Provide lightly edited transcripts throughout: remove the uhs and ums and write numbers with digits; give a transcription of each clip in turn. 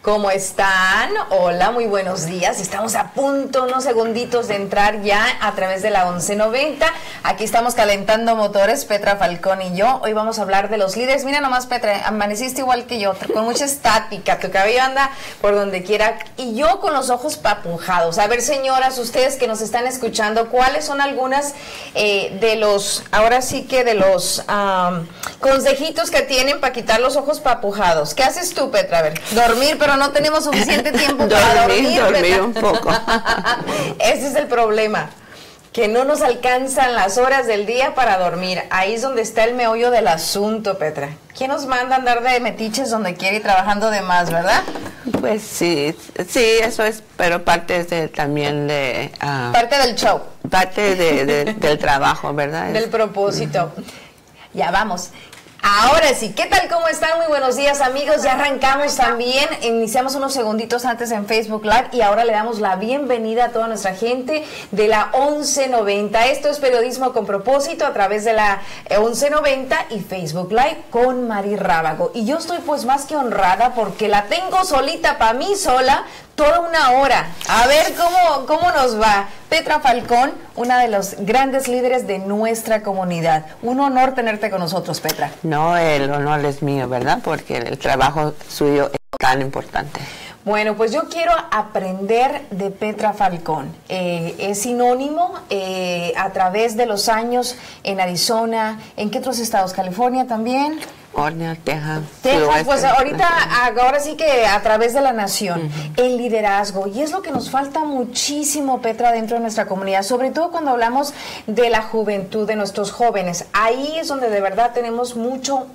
¿Cómo están? Hola, muy buenos días. Estamos a punto, unos segunditos de entrar ya a través de la 1190. Aquí estamos calentando motores, Petra Falcón y yo. Hoy vamos a hablar de los líderes. Mira nomás, Petra, amaneciste igual que yo, con mucha estática. Tu cabello anda por donde quiera y yo con los ojos papujados. A ver, señoras, ustedes que nos están escuchando, ¿cuáles son algunas de los, ahora sí que de los consejitos que tienen para quitar los ojos papujados? ¿Qué haces tú, Petra? A ver, dormir, pero no tenemos suficiente tiempo para dormir un poco. Ese es el problema, que no nos alcanzan las horas del día para dormir. Ahí es donde está el meollo del asunto, Petra. ¿Quién nos manda a andar de metiches donde quiere y trabajando de más, verdad? Pues sí, eso es, pero parte también de... parte del show. Parte del trabajo, ¿verdad? Del propósito. Ya vamos. Ahora sí, ¿qué tal? ¿Cómo están? Muy buenos días, amigos. Ya arrancamos también, iniciamos unos segunditos antes en Facebook Live y ahora le damos la bienvenida a toda nuestra gente de la 1190. Esto es Periodismo con Propósito a través de la 1190 y Facebook Live con Mari Rábago. Y yo estoy pues más que honrada porque la tengo solita para mí sola, toda una hora. A ver cómo nos va. Petra Falcón, una de los grandes líderes de nuestra comunidad. Un honor tenerte con nosotros, Petra. No, el honor es mío, ¿verdad? Porque el trabajo suyo es tan importante. Bueno, pues yo quiero aprender de Petra Falcón. Es sinónimo a través de los años en Arizona. ¿En qué otros estados? ¿California también? California, Texas. Pues ahora sí que a través de la nación, el liderazgo, y es lo que nos falta muchísimo, Petra, dentro de nuestra comunidad, sobre todo cuando hablamos de la juventud, de nuestros jóvenes. Ahí es donde de verdad tenemos mucho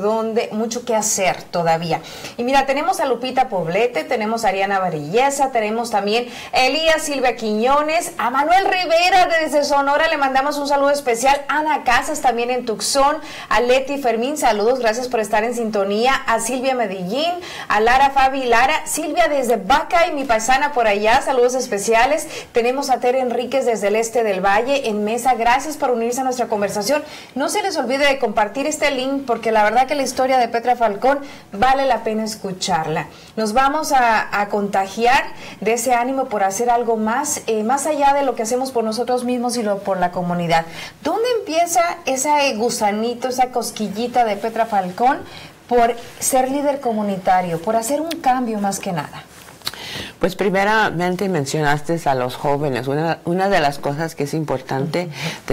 que hacer todavía. Y mira, tenemos a Lupita Poblete, tenemos a Ariana Varillesa, tenemos también a Elías Silvia Quiñones, a Manuel Rivera desde Sonora, le mandamos un saludo especial, Ana Casas también en Tucson, a Leti Fermín, saludos, gracias por estar en sintonía, a Silvia Medellín, a Lara Fabi Lara, Silvia desde Baca y mi paisana por allá, saludos especiales. Tenemos a Tere Enríquez desde el este del Valle en Mesa, gracias por unirse a nuestra conversación. No se les olvide de compartir este link porque la verdad que la historia de Petra Falcón vale la pena escucharla. Nos vamos a contagiar de ese ánimo por hacer algo más, más allá de lo que hacemos por nosotros mismos y por la comunidad. ¿Dónde empieza ese gusanito, esa cosquillita de Petra Falcón por ser líder comunitario, por hacer un cambio más que nada? Pues primeramente mencionaste a los jóvenes. Una de las cosas que es importante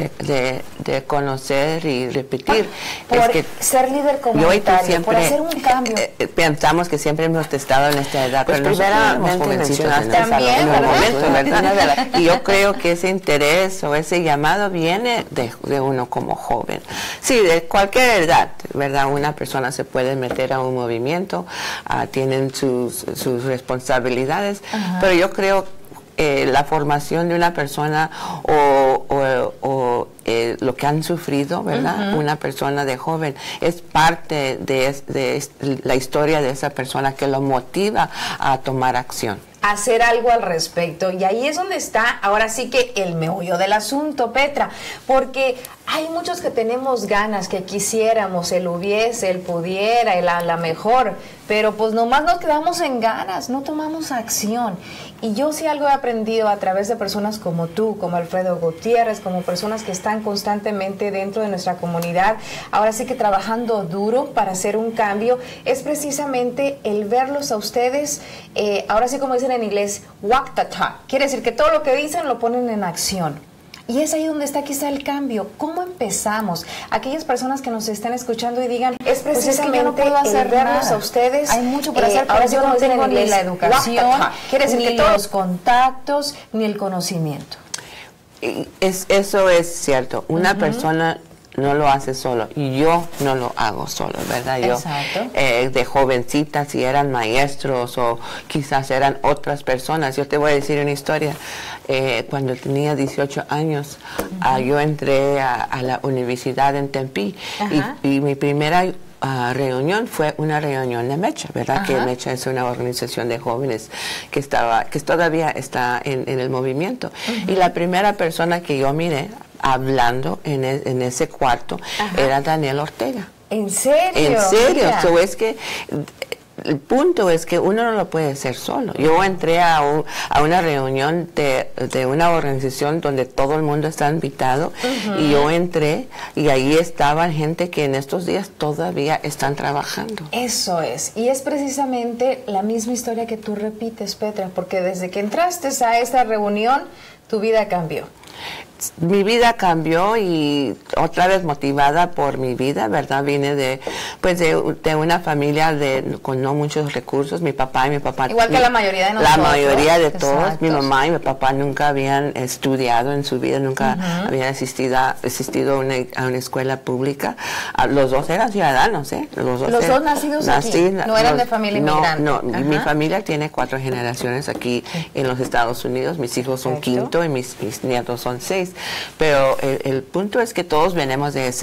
de conocer y repetir por es que ser líder comunitario, siempre, por hacer un cambio. Pensamos que siempre hemos estado en esta edad, pues pero primeramente mencionaste también, a los momentos, ¿verdad? Y yo creo que ese interés o ese llamado viene de uno como joven. Sí, de cualquier edad, ¿verdad? Una persona se puede meter a un movimiento, tienen sus responsabilidades. Ajá. Pero yo creo la formación de una persona o lo que han sufrido, ¿verdad? Una persona de joven es parte de la historia de esa persona que lo motiva a tomar acción. Hacer algo al respecto, y ahí es donde está ahora sí que el meollo del asunto, Petra, porque hay muchos que tenemos ganas, que quisiéramos, él hubiese, él pudiera, él a la mejor, pero pues nomás nos quedamos en ganas, no tomamos acción. Y yo sí algo he aprendido a través de personas como tú, como Alfredo Gutiérrez, como personas que están constantemente dentro de nuestra comunidad, ahora sí que trabajando duro para hacer un cambio, es precisamente el verlos a ustedes, ahora sí como dicen en inglés, walk the talk. Quiere decir que todo lo que dicen lo ponen en acción. Y es ahí donde está quizá el cambio. ¿Cómo empezamos? Aquellas personas que nos están escuchando y digan, es precisamente yo no puedo hacer verlos a ustedes. Hay mucho por hacer, pero ahora yo no tengo ni la educación, quiere decir ni que todos los contactos, ni el conocimiento. Eso es cierto. Una persona no lo hace solo, y yo no lo hago solo, ¿verdad? Yo de jovencita, si eran maestros o quizás eran otras personas. Yo te voy a decir una historia. Cuando tenía 18 años, yo entré a la universidad en Tempe y mi primera reunión fue una reunión de Mecha, ¿verdad? Que Mecha es una organización de jóvenes que todavía está en el movimiento. Y la primera persona que yo miré hablando en ese cuarto era Daniel Ortega. ¿En serio? En serio. So, es que el punto es que uno no lo puede hacer solo. Yo entré a una reunión de una organización donde todo el mundo está invitado, y yo entré y ahí estaban gente que en estos días todavía están trabajando. Eso es, y es precisamente la misma historia que tú repites, Petra, porque desde que entraste a esta reunión, tu vida cambió. Mi vida cambió, y otra vez motivada por mi vida, ¿verdad? Vine de una familia con no muchos recursos. Mi papá y mi papá... Igual que la mayoría de nosotros. La mayoría de todos. Exacto. Mi mamá y mi papá nunca habían estudiado en su vida, nunca habían asistido a una escuela pública. Los dos eran ciudadanos, ¿eh? Los dos nacidos aquí, no eran de familia inmigrante. No, mi familia tiene 4 generaciones aquí en los Estados Unidos. Mis hijos son quinto y mis nietos son 6. Pero el punto es que todos venimos de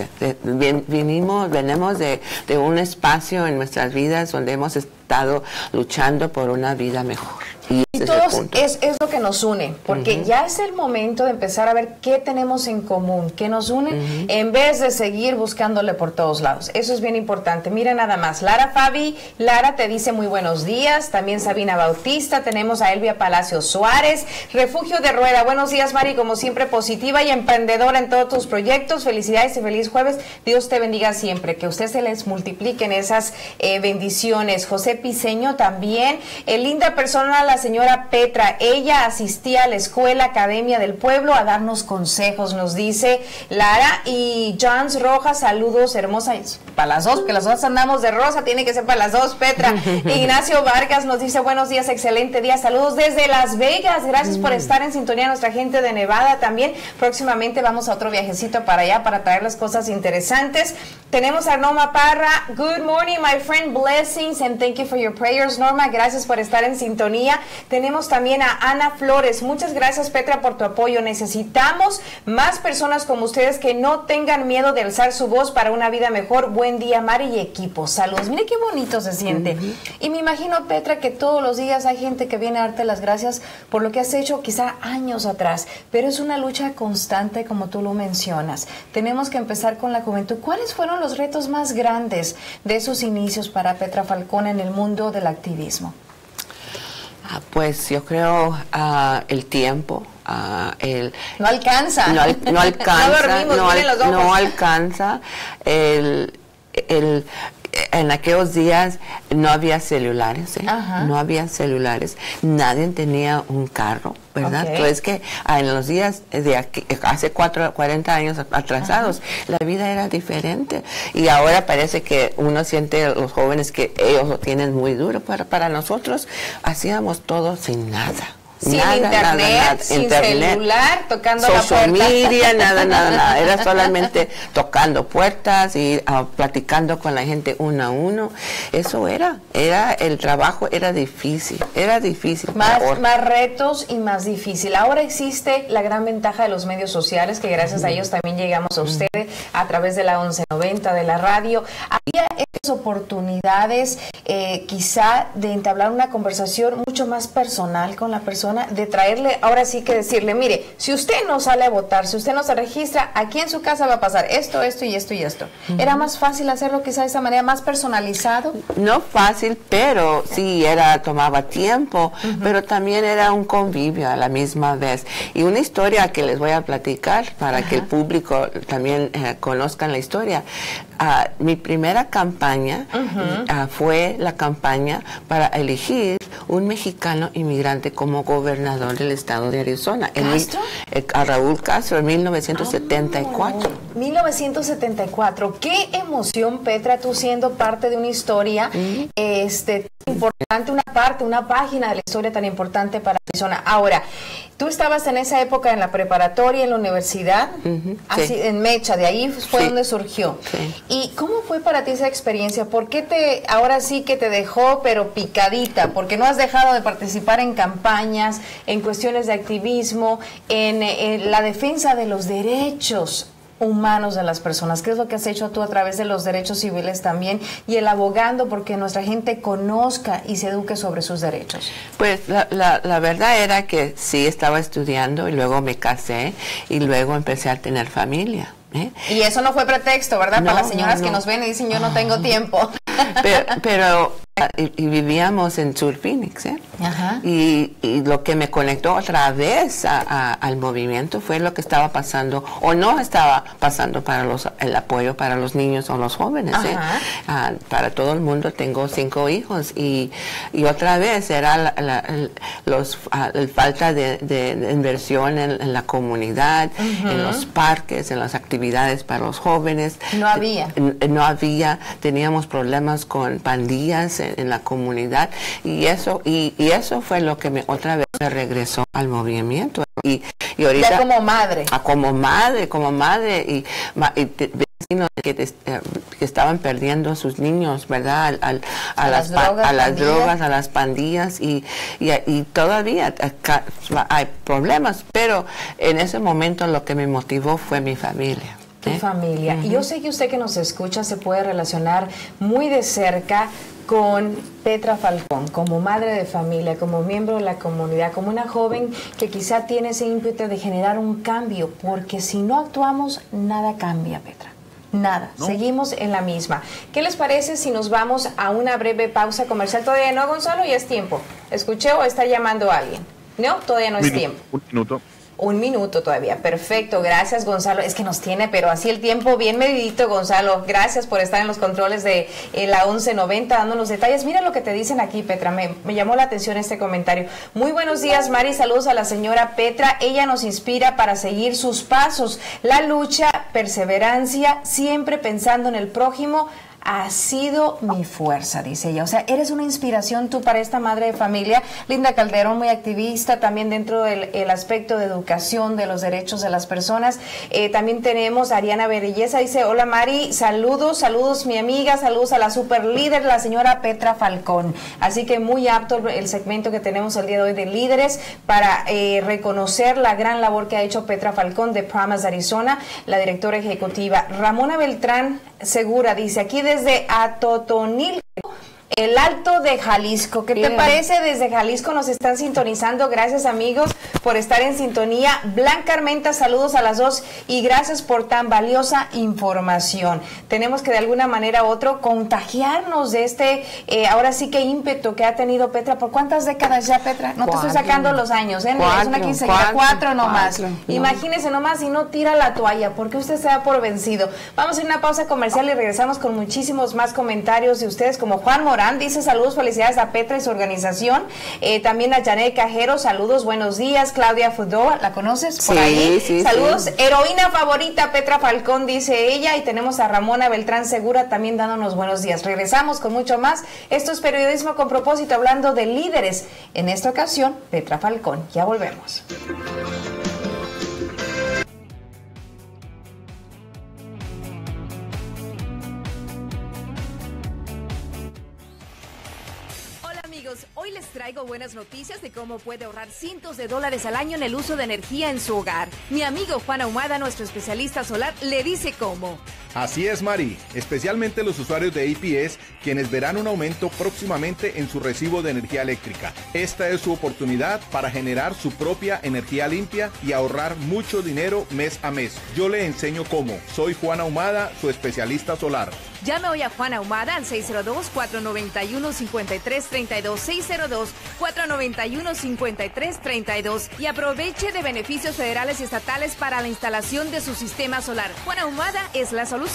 venimos de un espacio en nuestras vidas donde hemos estado luchando por una vida mejor. Y todos es lo que nos une, porque ya es el momento de empezar a ver qué tenemos en común, qué nos une, en vez de seguir buscándole por todos lados. Eso es bien importante. Mira nada más, Lara te dice muy buenos días, también Sabina Bautista, tenemos a Elvia Palacio Suárez, Refugio de Rueda, buenos días Mari, como siempre positiva y emprendedora en todos tus proyectos, felicidades y feliz jueves, Dios te bendiga siempre, que usted se les multipliquen esas bendiciones. José Piseño también, linda persona la señora Petra, ella asistía a la escuela Academia del Pueblo a darnos consejos, nos dice Lara. Y Johns Rojas, saludos hermosas para las dos, porque las dos andamos de rosa, tiene que ser para las dos, Petra. Ignacio Vargas nos dice buenos días, excelente día, saludos desde Las Vegas, gracias por estar en sintonía, nuestra gente de Nevada también. Próximamente vamos a otro viajecito para allá para traerles cosas interesantes. Tenemos a Norma Parra, good morning my friend, blessings and thank you for your prayers. Norma, gracias por estar en sintonía. Tenemos también a Ana Flores. Muchas gracias, Petra, por tu apoyo. Necesitamos más personas como ustedes que no tengan miedo de alzar su voz para una vida mejor. Buen día, Mari y equipo. Saludos. Mire qué bonito se siente. Y me imagino, Petra, que todos los días hay gente que viene a darte las gracias por lo que has hecho quizá años atrás. Pero es una lucha constante, como tú lo mencionas. Tenemos que empezar con la juventud. ¿Cuáles fueron los retos más grandes de sus inicios para Petra Falcón en el mundo del activismo? Pues yo creo el tiempo. No alcanza. No alcanza. No dormimos, no alcanza. En aquellos días no había celulares, no había celulares, nadie tenía un carro, ¿verdad? Entonces que en los días de hace 40 años atrasados, la vida era diferente, y ahora parece que uno siente los jóvenes que ellos lo tienen muy duro, para nosotros hacíamos todo sin nada. Sin internet, sin celular, tocando la puerta. Social media, nada. Era solamente tocando puertas y platicando con la gente uno a uno. Eso era el trabajo, era difícil. Más retos y más difícil. Ahora existe la gran ventaja de los medios sociales, que gracias a ellos también llegamos a ustedes a través de la 1190 de la radio. Había esas oportunidades, quizá de entablar una conversación mucho más personal con la persona, de traerle, ahora sí que decirle, mire, si usted no sale a votar, si usted no se registra, aquí en su casa va a pasar esto y esto y esto. ¿Era más fácil hacerlo quizá de esa manera, más personalizado? No fácil, pero sí tomaba tiempo, pero también era un convivio a la misma vez. Y una historia que les voy a platicar para que el público también conozcan la historia. Mi primera campaña fue la campaña para elegir un mexicano inmigrante como gobernador del estado de Arizona. A Raúl Castro en 1974. 1974. Qué emoción, Petra, tú siendo parte de una historia importante, una página de la historia tan importante para Arizona. Ahora, tú estabas en esa época en la preparatoria, en la universidad, así, en Mecha, de ahí fue donde surgió. ¿Y cómo fue para ti esa experiencia? ¿Por qué ahora sí que te dejó, pero picadita? Porque no has dejado de participar en campañas, en cuestiones de activismo, en la defensa de los derechos humanos de las personas. ¿Qué es lo que has hecho tú a través de los derechos civiles también y el abogando porque nuestra gente conozca y se eduque sobre sus derechos? Pues la verdad era que sí estaba estudiando y luego me casé y luego empecé a tener familia. Y eso no fue pretexto, ¿verdad? Para las señoras que nos ven y dicen yo no tengo tiempo. Pero y vivíamos en Sur Phoenix, ¿eh? Ajá. Y lo que me conectó otra vez al movimiento fue lo que estaba pasando o no estaba pasando para el apoyo para los niños o los jóvenes, ¿eh? Para todo el mundo. Tengo 5 hijos y otra vez era la falta de inversión en la comunidad, en los parques, en las actividades para los jóvenes. No había. Teníamos problemas con pandillas en la comunidad y eso fue lo que otra vez me regresó al movimiento y ahorita ya como madre y vecinos que estaban perdiendo a sus niños, ¿verdad? A las drogas, a las pandillas y todavía hay problemas, pero en ese momento lo que me motivó fue mi familia. Tu familia. Y yo sé que usted que nos escucha se puede relacionar muy de cerca con Petra Falcón, como madre de familia, como miembro de la comunidad, como una joven que quizá tiene ese ímpetu de generar un cambio, porque si no actuamos, nada cambia, Petra. Nada, ¿no? Seguimos en la misma. ¿Qué les parece si nos vamos a una breve pausa comercial? Todavía no, Gonzalo, ya es tiempo. ¿Escuché o está llamando a alguien? No, todavía no es tiempo. Un minuto. Un minuto todavía, perfecto, gracias Gonzalo, es que nos tiene, pero así el tiempo bien medidito, Gonzalo, gracias por estar en los controles de la 1190, dándonos detalles. Mira lo que te dicen aquí, Petra, me llamó la atención este comentario. Muy buenos días, Mari, saludos a la señora Petra, ella nos inspira para seguir sus pasos, la lucha, perseverancia, siempre pensando en el prójimo, ha sido mi fuerza, dice ella. O sea, eres una inspiración tú para esta madre de familia. Linda Calderón, muy activista también dentro del aspecto de educación, de los derechos de las personas. También tenemos a Ariana Belleza, dice, hola Mari, saludos mi amiga, saludos a la super líder, la señora Petra Falcón. Así que muy apto el segmento que tenemos el día de hoy de líderes para reconocer la gran labor que ha hecho Petra Falcón de Promise Arizona, la directora ejecutiva. Ramona Beltrán Segura dice, aquí desde Atotonilco, el Alto de Jalisco. ¿Qué te parece? Desde Jalisco nos están sintonizando. Gracias, amigos, por estar en sintonía. Blanca Armenta, saludos a las dos y gracias por tan valiosa información. Tenemos que de alguna manera u otro contagiarnos de este, ahora sí que ímpetu que ha tenido Petra. ¿Por cuántas décadas ya, Petra? No te estoy sacando los años, ¿eh? Es una quinceañera, 4 nomás. Imagínese nomás y no tira la toalla, porque usted se da por vencido. Vamos a ir a una pausa comercial y regresamos con muchísimos más comentarios de ustedes, como Juan Morán. Dice saludos, felicidades a Petra y su organización. También a Janet Cajero, saludos, buenos días. Claudia Fudoa, ¿la conoces por ahí? Sí, saludos, sí. Heroína favorita, Petra Falcón, dice ella. Y tenemos a Ramona Beltrán Segura también dándonos buenos días. Regresamos con mucho más. Esto es Periodismo con Propósito, hablando de líderes. En esta ocasión, Petra Falcón. Ya volvemos. Hoy les traigo buenas noticias de cómo puede ahorrar cientos de dólares al año en el uso de energía en su hogar. Mi amigo Juan Ahumada, nuestro especialista solar, le dice cómo. Así es, Mari, especialmente los usuarios de APS, quienes verán un aumento próximamente en su recibo de energía eléctrica. Esta es su oportunidad para generar su propia energía limpia y ahorrar mucho dinero mes a mes. Yo le enseño cómo. Soy Juan Ahumada, su especialista solar. Llame hoy a Juan Ahumada al 602-491-5332, 602-491-5332 y aproveche de beneficios federales y estatales para la instalación de su sistema solar. Juan Ahumada es la solución.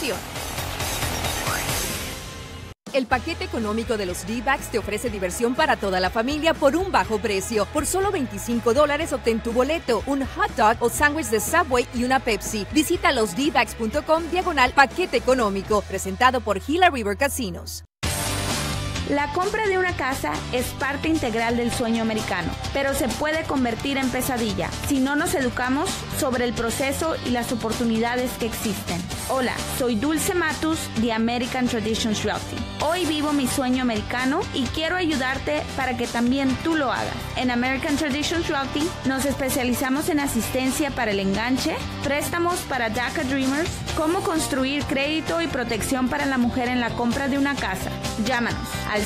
El paquete económico de los D-Bags te ofrece diversión para toda la familia por un bajo precio. Por solo $25 obtén tu boleto, un hot dog o sándwich de Subway y una Pepsi. Visita losdbags.com/paquete económico, presentado por Gila River Casinos. La compra de una casa es parte integral del sueño americano, pero se puede convertir en pesadilla si no nos educamos sobre el proceso y las oportunidades que existen. Hola, soy Dulce Matus de American Traditions Realty. Hoy vivo mi sueño americano y quiero ayudarte para que también tú lo hagas. En American Traditions Realty nos especializamos en asistencia para el enganche, préstamos para DACA Dreamers, cómo construir crédito y protección para la mujer en la compra de una casa. Llámanos al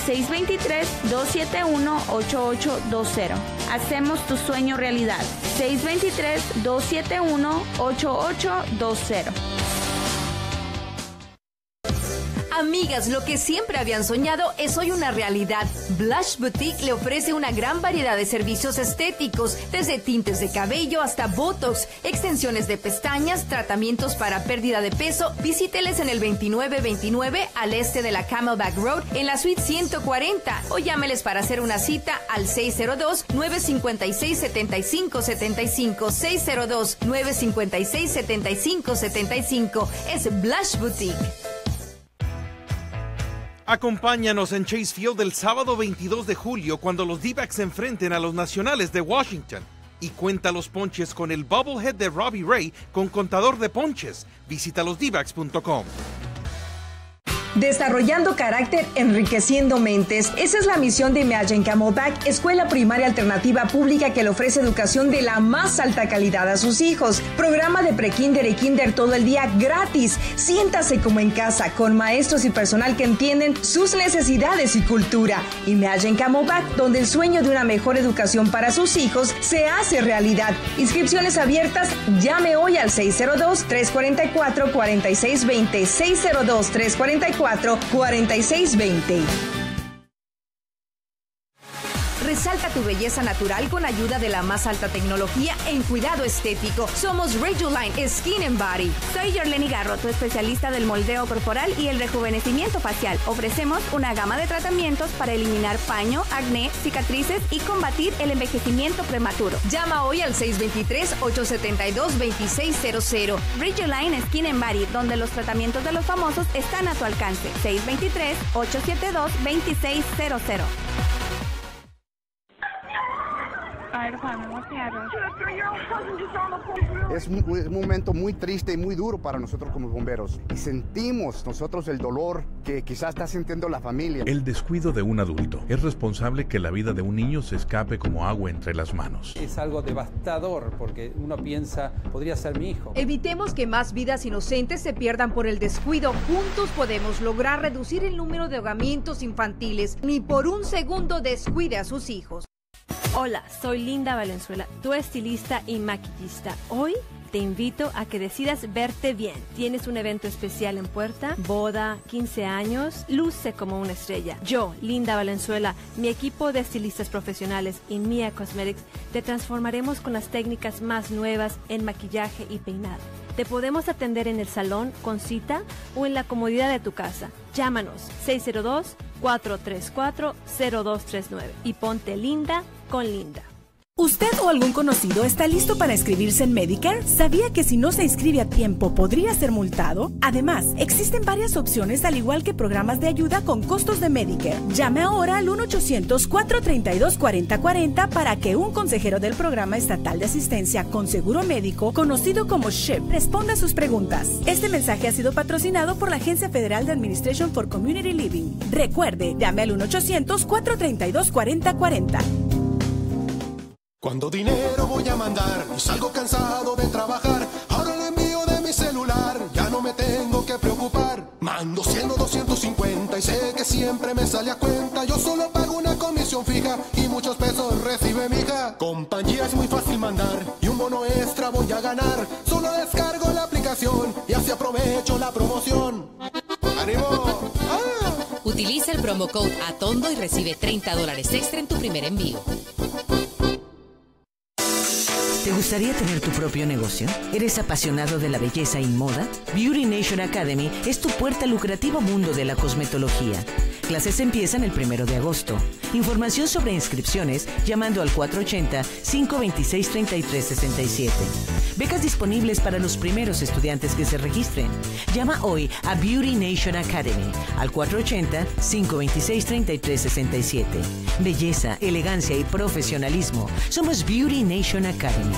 623-271-8820. Hacemos tu sueño realidad. 623-271-8820. Amigas, lo que siempre habían soñado es hoy una realidad. Blush Boutique le ofrece una gran variedad de servicios estéticos, desde tintes de cabello hasta botox, extensiones de pestañas, tratamientos para pérdida de peso. Visíteles en el 2929 al este de la Camelback Road en la suite 140 o llámeles para hacer una cita al 602-956-7575, 602-956-7575. Es Blush Boutique. Acompáñanos en Chase Field el sábado 22 de julio cuando los D-backs se enfrenten a los Nacionales de Washington. Y cuenta los ponches con el Bubblehead de Robbie Ray con contador de ponches. Visita losdbacks.com. Desarrollando carácter, enriqueciendo mentes. Esa es la misión de Imagine Camelback, escuela primaria alternativa pública que le ofrece educación de la más alta calidad a sus hijos. Programa de prekinder y kinder todo el día gratis. Siéntase como en casa, con maestros y personal que entienden sus necesidades y cultura. Imagine Camelback, donde el sueño de una mejor educación para sus hijos se hace realidad. Inscripciones abiertas. Llame hoy al 602-344-4620. 602-344-4620. Resalta tu belleza natural con ayuda de la más alta tecnología en cuidado estético. Somos Rejuline Skin and Body. Soy Yorleni Garro, tu especialista del moldeo corporal y el rejuvenecimiento facial. Ofrecemos una gama de tratamientos para eliminar paño, acné, cicatrices y combatir el envejecimiento prematuro. Llama hoy al 623-872-2600. Rejuline Skin and Body, donde los tratamientos de los famosos están a tu alcance. 623-872-2600. Es un momento muy triste y muy duro para nosotros como bomberos. Y sentimos nosotros el dolor que quizás está sintiendo la familia. El descuido de un adulto es responsable que la vida de un niño se escape como agua entre las manos. Es algo devastador porque uno piensa, podría ser mi hijo. Evitemos que más vidas inocentes se pierdan por el descuido. Juntos podemos lograr reducir el número de ahogamientos infantiles. Ni por un segundo descuide a sus hijos. Hola, soy Linda Valenzuela, tu estilista y maquillista. Hoy te invito a que decidas verte bien. ¿Tienes un evento especial en puerta? ¿Boda? ¿15 años? Luce como una estrella. Yo, Linda Valenzuela, mi equipo de estilistas profesionales y Mia Cosmetics te transformaremos con las técnicas más nuevas en maquillaje y peinado. Te podemos atender en el salón con cita o en la comodidad de tu casa. Llámanos 602-434-0239 y ponte linda con Linda. ¿Usted o algún conocido está listo para inscribirse en Medicare? ¿Sabía que si no se inscribe a tiempo podría ser multado? Además, existen varias opciones al igual que programas de ayuda con costos de Medicare. Llame ahora al 1-800-432-4040 para que un consejero del Programa Estatal de Asistencia con Seguro Médico, conocido como SHIP, responda a sus preguntas. Este mensaje ha sido patrocinado por la Agencia Federal de Administration for Community Living. Recuerde, llame al 1-800-432-4040. Cuando dinero voy a mandar y salgo cansado de trabajar, ahora lo envío de mi celular, ya no me tengo que preocupar. Mando 100 o 250 y sé que siempre me sale a cuenta. Yo solo pago una comisión fija y muchos pesos recibe mi hija. Compañía es muy fácil mandar y un bono extra voy a ganar. Solo descargo la aplicación y así aprovecho la promoción. ¡Ánimo! ¡Ah! Utiliza el promo code ATONDO y recibe $30 extra en tu primer envío. ¿Te gustaría tener tu propio negocio? ¿Eres apasionado de la belleza y moda? Beauty Nation Academy es tu puerta al lucrativo mundo de la cosmetología. Clases empiezan el 1 de agosto. Información sobre inscripciones llamando al 480-526-3367. Becas disponibles para los primeros estudiantes que se registren. Llama hoy a Beauty Nation Academy al 480-526-3367. Belleza, elegancia y profesionalismo. Somos Beauty Nation Academy.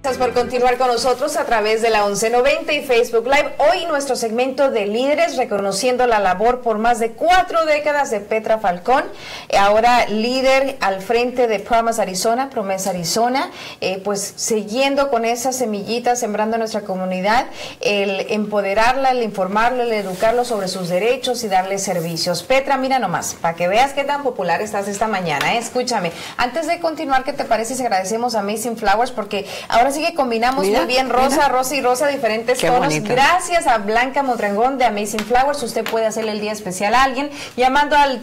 Gracias por continuar con nosotros a través de la 1190 y Facebook Live. Hoy nuestro segmento de líderes, reconociendo la labor por más de 4 décadas de Petra Falcón, ahora líder al frente de Promesa Arizona, pues siguiendo con esas semillitas, sembrando en nuestra comunidad, el empoderarla, el informarla, el educarlo sobre sus derechos y darle servicios. Petra, mira nomás, para que veas qué tan popular estás esta mañana, Escúchame, antes de continuar, ¿qué te parece si agradecemos a Amazing Flowers? Porque ahora sí que combinamos muy bien rosa, diferentes tonos. Bonito. Gracias a Blanca Mondragón de Amazing Flowers. Usted puede hacerle el día especial a alguien llamando al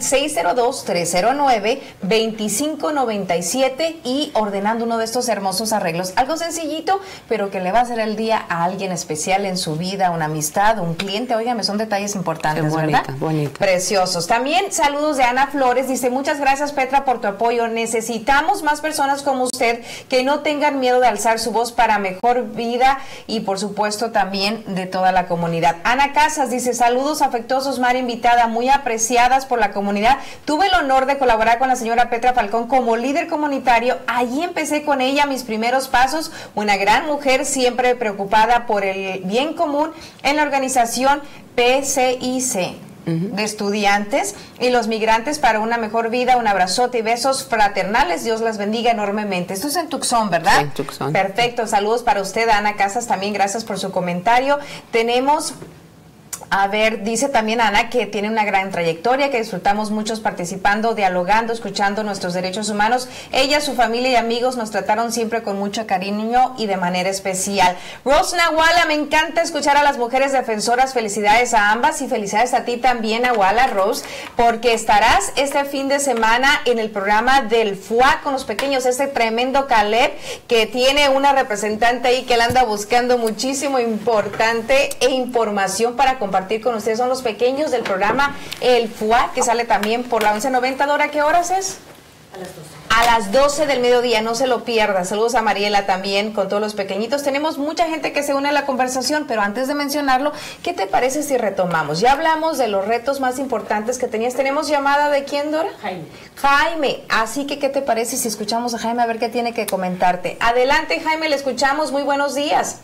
602-309-2597 y ordenando uno de estos hermosos arreglos. Algo sencillito, pero que le va a hacer el día a alguien especial en su vida, una amistad, un cliente. Óigame, son detalles importantes, bonita, ¿verdad? Bonita. Preciosos. También saludos de Ana Flores. Dice, muchas gracias, Petra, por tu apoyo. Necesitamos más personas como usted que no tengan miedo de alzar su voz para mejor vida y por supuesto también de toda la comunidad. Ana Casas dice, saludos afectuosos, Mari invitada, muy apreciadas por la comunidad. Tuve el honor de colaborar con la señora Petra Falcón como líder comunitario. Allí empecé con ella mis primeros pasos. Una gran mujer, siempre preocupada por el bien común en la organización PCIC de estudiantes y los migrantes para una mejor vida. Un abrazote y besos fraternales. Dios las bendiga enormemente. Esto es en Tucson, ¿verdad? Sí, Tucson. Perfecto. Saludos para usted, Ana Casas. También gracias por su comentario. Tenemos... A ver, dice también Ana que tiene una gran trayectoria, que disfrutamos muchos participando, dialogando, escuchando nuestros derechos humanos. Ella, su familia y amigos nos trataron siempre con mucho cariño y de manera especial. Rose Nahuala, me encanta escuchar a las mujeres defensoras. Felicidades a ambas y felicidades a ti también, Nahuala, Rose, porque estarás este fin de semana en el programa del FUA con los pequeños, este tremendo Caleb que tiene una representante ahí que la anda buscando muchísimo importante e información para compartir con ustedes. Son los pequeños del programa El FUA, que sale también por la 1190. Dora, ¿qué horas es? A las 12. A las 12 del mediodía, no se lo pierda. Saludos a Mariela también con todos los pequeñitos. Tenemos mucha gente que se une a la conversación, pero antes de mencionarlo, ¿qué te parece si retomamos? Ya hablamos de los retos más importantes que tenías. ¿Tenemos llamada de quién, Dora? Jaime. Así que, ¿qué te parece si escuchamos a Jaime a ver qué tiene que comentarte? Adelante, Jaime, le escuchamos. Muy buenos días.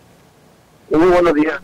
Muy buenos días.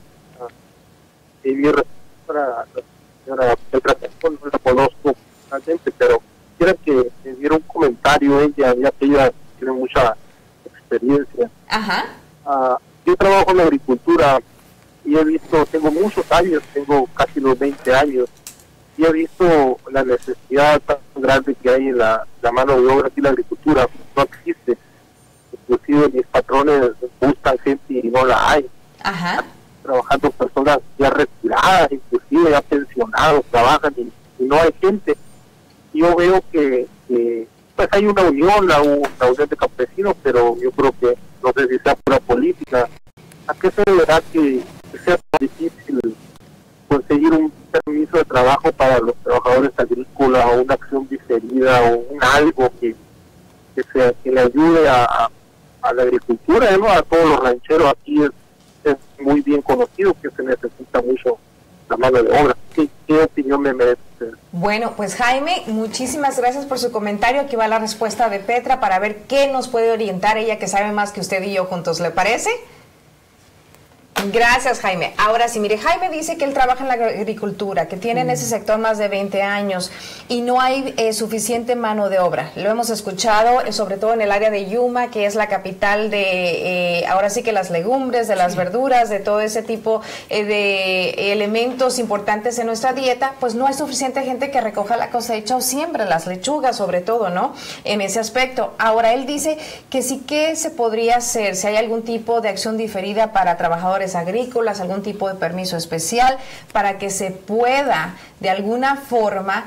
Y mi respuesta para la señora Petra Falcón, no la conozco realmente, pero quisiera que me diera un comentario ella, ya que ella tiene mucha experiencia. Ajá. Yo trabajo en la agricultura y he visto, tengo muchos años, tengo casi los 20 años, y he visto la necesidad tan grande que hay en la mano de obra aquí en la agricultura. No existe. Inclusive mis patrones buscan gente y no la hay. Ajá. Trabajando personas ya retiradas, inclusive ya pensionados, trabajan y no hay gente. Yo veo que pues hay una unión, la unión de campesinos, pero yo creo que no sé si sea pura política. ¿A qué se deberá que sea tan difícil conseguir un permiso de trabajo para los trabajadores agrícolas o una acción diferida o algo que le ayude a la agricultura, ¿no? A todos los rancheros aquí es muy bien conocido que se necesita mucho la mano de obra. ¿Qué opinión me merece usted? Bueno, pues Jaime, muchísimas gracias por su comentario. Aquí va la respuesta de Petra para ver qué nos puede orientar ella, que sabe más que usted y yo juntos. ¿Le parece? Gracias, Jaime. Ahora sí, mire, Jaime dice que él trabaja en la agricultura, que tiene en ese sector más de 20 años y no hay suficiente mano de obra. Lo hemos escuchado, sobre todo en el área de Yuma, que es la capital de, ahora sí que las legumbres, de las verduras, de todo ese tipo de elementos importantes en nuestra dieta, pues no hay suficiente gente que recoja la cosecha o siembre las lechugas, sobre todo, ¿no? En ese aspecto. Ahora, él dice que sí que se podría hacer, si hay algún tipo de acción diferida para trabajadores agrícolas, algún tipo de permiso especial para que se pueda de alguna forma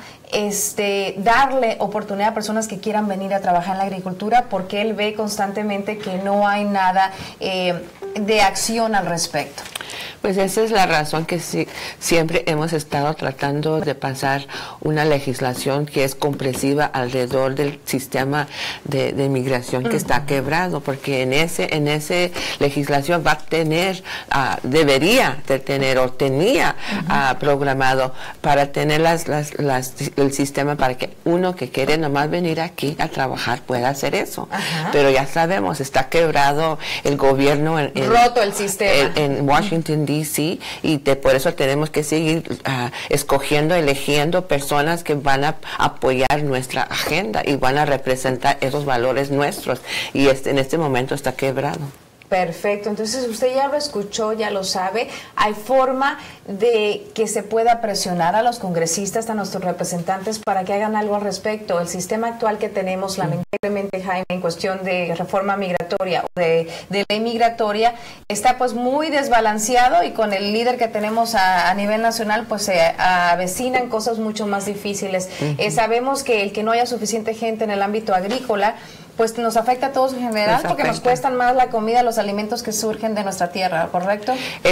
darle oportunidad a personas que quieran venir a trabajar en la agricultura, porque él ve constantemente que no hay nada de acción al respecto. Pues esa es la razón que siempre hemos estado tratando de pasar una legislación que es comprensiva alrededor del sistema de inmigración que está quebrado, porque en ese legislación va a tener, debería de tener o tenía programado para tener el sistema para que uno que quiere nomás venir aquí a trabajar pueda hacer eso. Pero ya sabemos, está quebrado el gobierno roto el sistema en Washington D.C. y por eso tenemos que seguir eligiendo personas que van a apoyar nuestra agenda y van a representar esos valores nuestros, y en este momento está quebrado. Perfecto, entonces usted ya lo escuchó, ya lo sabe. Hay forma de que se pueda presionar a los congresistas, a nuestros representantes, para que hagan algo al respecto. El sistema actual que tenemos, lamentablemente, Jaime, en cuestión de reforma migratoria o de ley migratoria, está pues muy desbalanceado, y con el líder que tenemos a nivel nacional, pues se avecinan cosas mucho más difíciles. Sabemos que el que no haya suficiente gente en el ámbito agrícola, pues nos afecta a todos en general, porque nos cuestan más la comida, los alimentos que surgen de nuestra tierra, ¿correcto?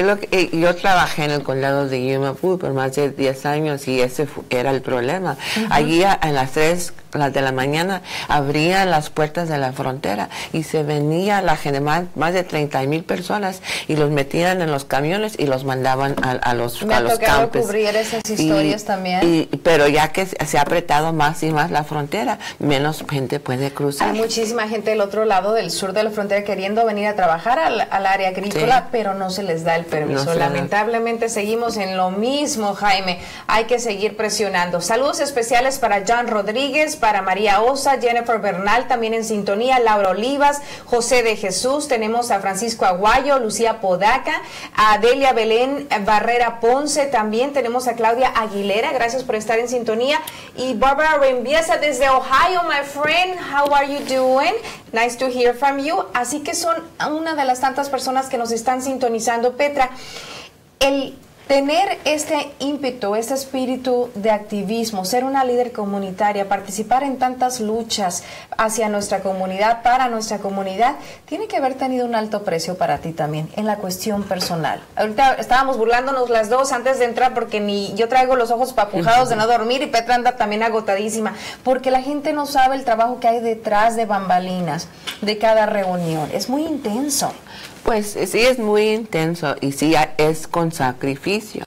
Yo trabajé en el condado de Yuma por más de 10 años y ese era el problema. Allí a las 3 de la mañana abrían las puertas de la frontera y se venía la gente, más de 30,000 personas, y los metían en los camiones y los mandaban a los campos. Me ha tocado cubrir esas historias también. Pero ya que se ha apretado más y más la frontera, menos gente puede cruzar. Hay muchísima gente del otro lado, del sur de la frontera, queriendo venir a trabajar al área agrícola, pero no se les da el permiso. Lamentablemente seguimos en lo mismo, Jaime. Hay que seguir presionando. Saludos especiales para John Rodríguez, para María Osa, Jennifer Bernal también en sintonía, Laura Olivas, José de Jesús, tenemos a Francisco Aguayo, Lucía Podaca, a Delia Belén Barrera Ponce, también tenemos a Claudia Aguilera, gracias por estar en sintonía, y Bárbara Rembiesa desde Ohio, my friend, how are you doing? Nice to hear from you. Así que son una de las tantas personas que nos están sintonizando. Petra, el tener este ímpetu, este espíritu de activismo, ser una líder comunitaria, participar en tantas luchas hacia nuestra comunidad, para nuestra comunidad, tiene que haber tenido un alto precio para ti también, en la cuestión personal. Ahorita estábamos burlándonos las dos antes de entrar, porque yo traigo los ojos papujados de no dormir, y Petra anda también agotadísima, porque la gente no sabe el trabajo que hay detrás de bambalinas de cada reunión. Es muy intenso. Pues sí, es muy intenso, y sí es con sacrificio.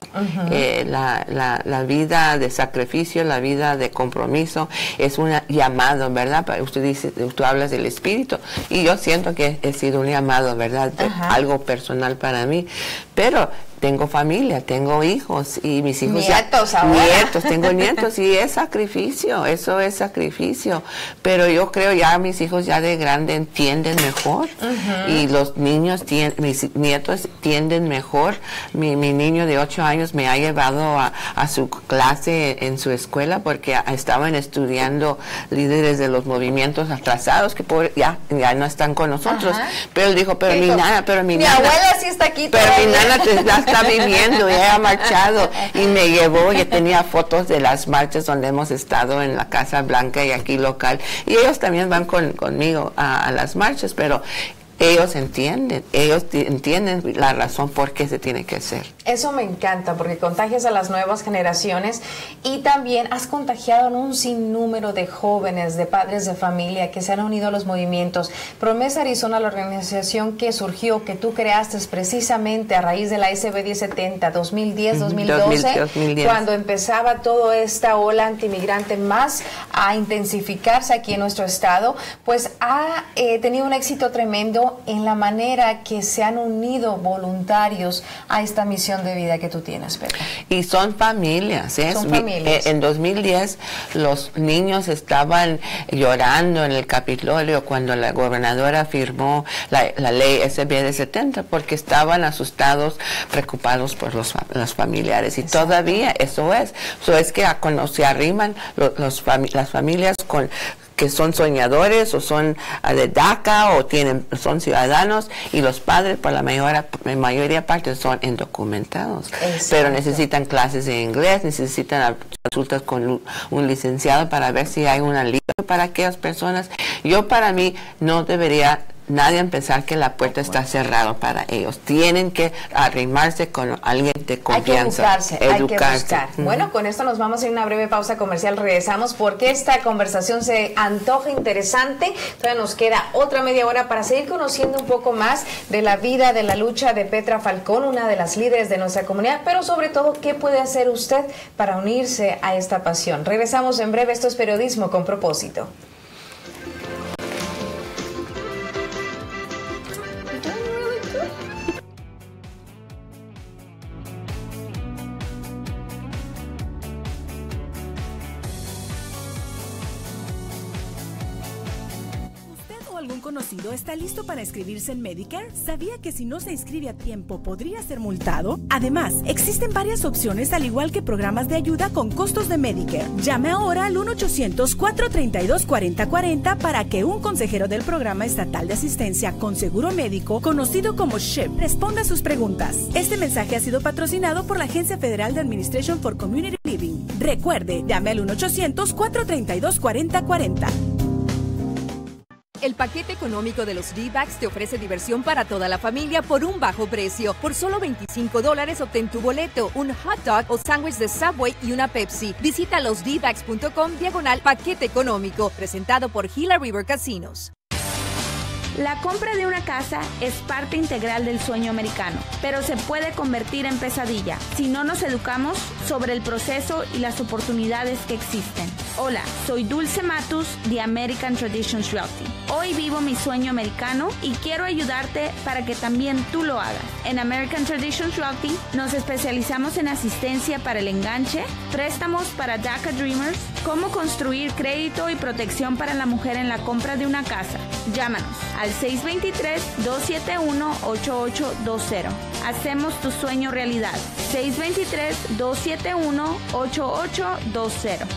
La vida de sacrificio, la vida de compromiso es un llamado, ¿verdad? Usted dice, tú hablas del espíritu, y yo siento que he sido un llamado, ¿verdad? Algo personal para mí, pero tengo familia, tengo hijos, y mis hijos tengo nietos, y es sacrificio, eso es sacrificio, pero yo creo ya mis hijos ya de grande entienden mejor, y los niños, mis nietos entienden mejor. Mi niño de 8 años me ha llevado a su clase en su escuela, porque estaban estudiando líderes de los movimientos atrasados que ya no están con nosotros, pero él dijo, mi nana, abuela sí está aquí, pero mi nana está viviendo, ella ha marchado, y me llevó, y tenía fotos de las marchas donde hemos estado en la Casa Blanca y aquí local, y ellos también van conmigo a las marchas, pero ellos entienden la razón por qué se tiene que hacer. Eso me encanta, porque contagias a las nuevas generaciones, y también has contagiado a un sinnúmero de jóvenes, de padres de familia que se han unido a los movimientos. Promesa Arizona, la organización que surgió, que tú creaste precisamente a raíz de la SB 1070, 2010-2012, cuando empezaba toda esta ola antimigrante más a intensificarse aquí en nuestro estado, pues ha tenido un éxito tremendo en la manera que se han unido voluntarios a esta misión de vida que tú tienes, Petra. Y son familias, Son familias. En 2010 los niños estaban llorando en el Capitolio cuando la gobernadora firmó la ley SB de 70, porque estaban asustados, preocupados por los familiares. Y todavía eso es que cuando se arriman las familias que son soñadores o son de DACA o son ciudadanos, y los padres por la mayoría parte son indocumentados. Pero necesitan clases de inglés, necesitan consultas con un licenciado para ver si hay una lista para aquellas personas. Para mí no debería nadie pensar que la puerta está cerrada para ellos. Tienen que arrimarse con alguien de confianza. Hay que buscar. Bueno, con esto nos vamos a ir a una breve pausa comercial. Regresamos porque esta conversación se antoja interesante. Todavía nos queda otra media hora para seguir conociendo un poco más de la vida, de la lucha de Petra Falcón, una de las líderes de nuestra comunidad, pero sobre todo, ¿qué puede hacer usted para unirse a esta pasión? Regresamos en breve. Esto es Periodismo con Propósito. Conocido está listo para inscribirse en Medicare. ¿Sabía que si no se inscribe a tiempo podría ser multado? Además, existen varias opciones al igual que programas de ayuda con costos de Medicare. Llame ahora al 1-800-432-4040 para que un consejero del Programa Estatal de Asistencia con Seguro Médico, conocido como SHIP, responda a sus preguntas. Este mensaje ha sido patrocinado por la Agencia Federal de Administration for Community Living. Recuerde, llame al 1-800-432-4040. El paquete económico de los D-Bags te ofrece diversión para toda la familia por un bajo precio. Por solo $25 obtén tu boleto, un hot dog o sándwich de Subway y una Pepsi. Visita losdbags.com/paquete económico, presentado por Gila River Casinos. La compra de una casa es parte integral del sueño americano, pero se puede convertir en pesadilla si no nos educamos sobre el proceso y las oportunidades que existen. Hola, soy Dulce Matus de American Traditions Realty. Hoy vivo mi sueño americano y quiero ayudarte para que también tú lo hagas. En American Traditions Realty nos especializamos en asistencia para el enganche, préstamos para DACA Dreamers, cómo construir crédito y protección para la mujer en la compra de una casa. Llámanos al 623-271-8820. Hacemos tu sueño realidad. 623-271-8820.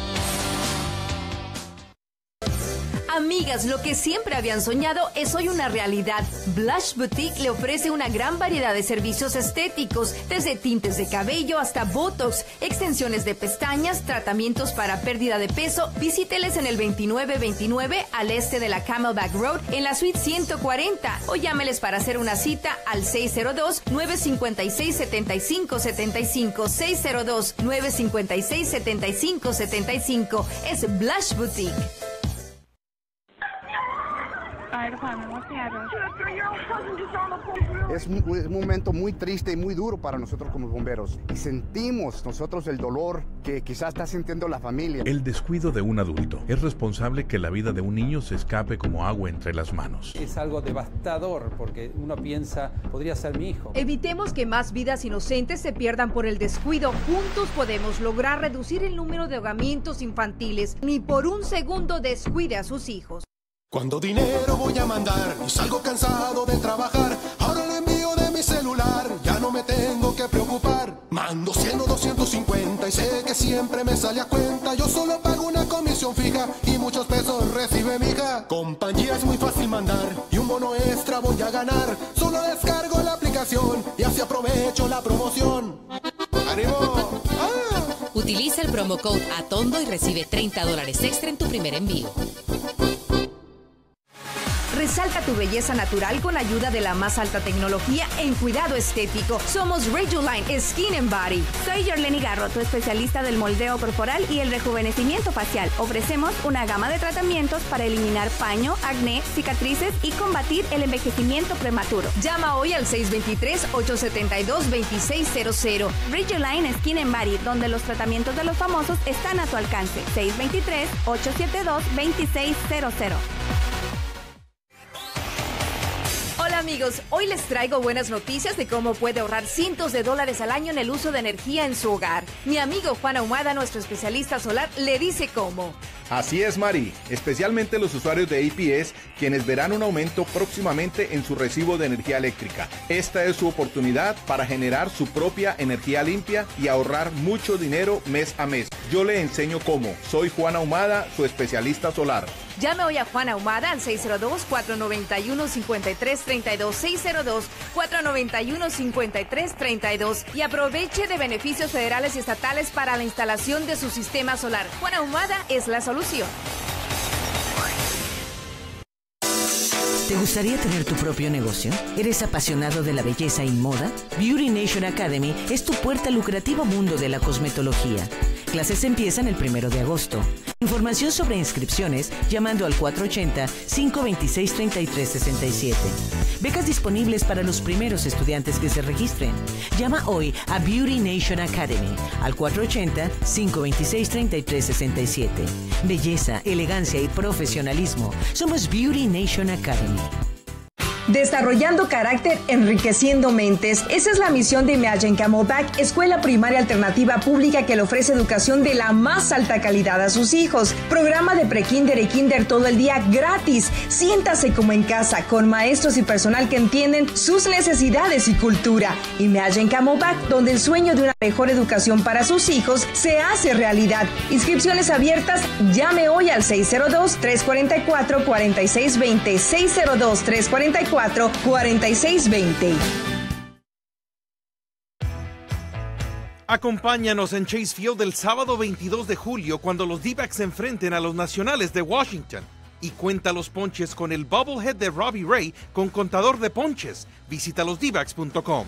Amigas, lo que siempre habían soñado es hoy una realidad. Blush Boutique le ofrece una gran variedad de servicios estéticos, desde tintes de cabello hasta botox, extensiones de pestañas, tratamientos para pérdida de peso. Visíteles en el 2929 al este de la Camelback Road en la suite 140 o llámeles para hacer una cita al 602-956-7575, 602-956-7575. Es Blush Boutique. Es un momento muy triste y muy duro para nosotros como bomberos. Y sentimos nosotros el dolor que quizás está sintiendo la familia. El descuido de un adulto es responsable que la vida de un niño se escape como agua entre las manos. Es algo devastador porque uno piensa, podría ser mi hijo. Evitemos que más vidas inocentes se pierdan por el descuido. Juntos podemos lograr reducir el número de ahogamientos infantiles. Ni por un segundo descuide a sus hijos. Cuando dinero voy a mandar y salgo cansado de trabajar, ahora lo envío de mi celular, ya no me tengo que preocupar. Mando 100 o 250 y sé que siempre me sale a cuenta. Yo solo pago una comisión fija y muchos pesos recibe mi hija. Compañía es muy fácil mandar y un bono extra voy a ganar. Solo descargo la aplicación y así aprovecho la promoción. ¡Ánimo! ¡Ah! Utiliza el promo code ATONDO y recibe $30 extra en tu primer envío. Resalta tu belleza natural con ayuda de la más alta tecnología en cuidado estético. Somos Rejuline Skin and Body. Soy Yorleni Garro, tu especialista del moldeo corporal y el rejuvenecimiento facial. Ofrecemos una gama de tratamientos para eliminar paño, acné, cicatrices y combatir el envejecimiento prematuro. Llama hoy al 623-872-2600. Rejuline Skin and Body, donde los tratamientos de los famosos están a tu alcance. 623-872-2600. Hola amigos, hoy les traigo buenas noticias de cómo puede ahorrar cientos de dólares al año en el uso de energía en su hogar. Mi amigo Juan Ahumada, nuestro especialista solar, le dice cómo. Así es, Mari, especialmente los usuarios de APS, quienes verán un aumento próximamente en su recibo de energía eléctrica. Esta es su oportunidad para generar su propia energía limpia y ahorrar mucho dinero mes a mes. Yo le enseño cómo. Soy Juan Ahumada, su especialista solar. Llame hoy a Juan Ahumada al 602-491-5332, 602-491-5332 y aproveche de beneficios federales y estatales para la instalación de su sistema solar. Juan Ahumada es la solución. ¿Te gustaría tener tu propio negocio? ¿Eres apasionado de la belleza y moda? Beauty Nation Academy es tu puerta al lucrativo mundo de la cosmetología. Clases empiezan el 1 de agosto. Información sobre inscripciones llamando al 480-526-3367. Becas disponibles para los primeros estudiantes que se registren. Llama hoy a Beauty Nation Academy al 480-526-3367. Belleza, elegancia y profesionalismo. Somos Beauty Nation Academy. Desarrollando carácter, enriqueciendo mentes. Esa es la misión de Imagine Camelback, escuela primaria alternativa pública que le ofrece educación de la más alta calidad a sus hijos. Programa de prekinder y kinder todo el día gratis. Siéntase como en casa, con maestros y personal que entienden sus necesidades y cultura. Imagine Camelback, donde el sueño de una mejor educación para sus hijos se hace realidad. Inscripciones abiertas. Llame hoy al 602-344-4620. 602-344-4620. Acompáñanos en Chase Field el sábado 22 de julio cuando los D-backs se enfrenten a los Nacionales de Washington. Y cuenta los ponches con el Bubblehead de Robbie Ray con contador de ponches. Visita losdbacks.com.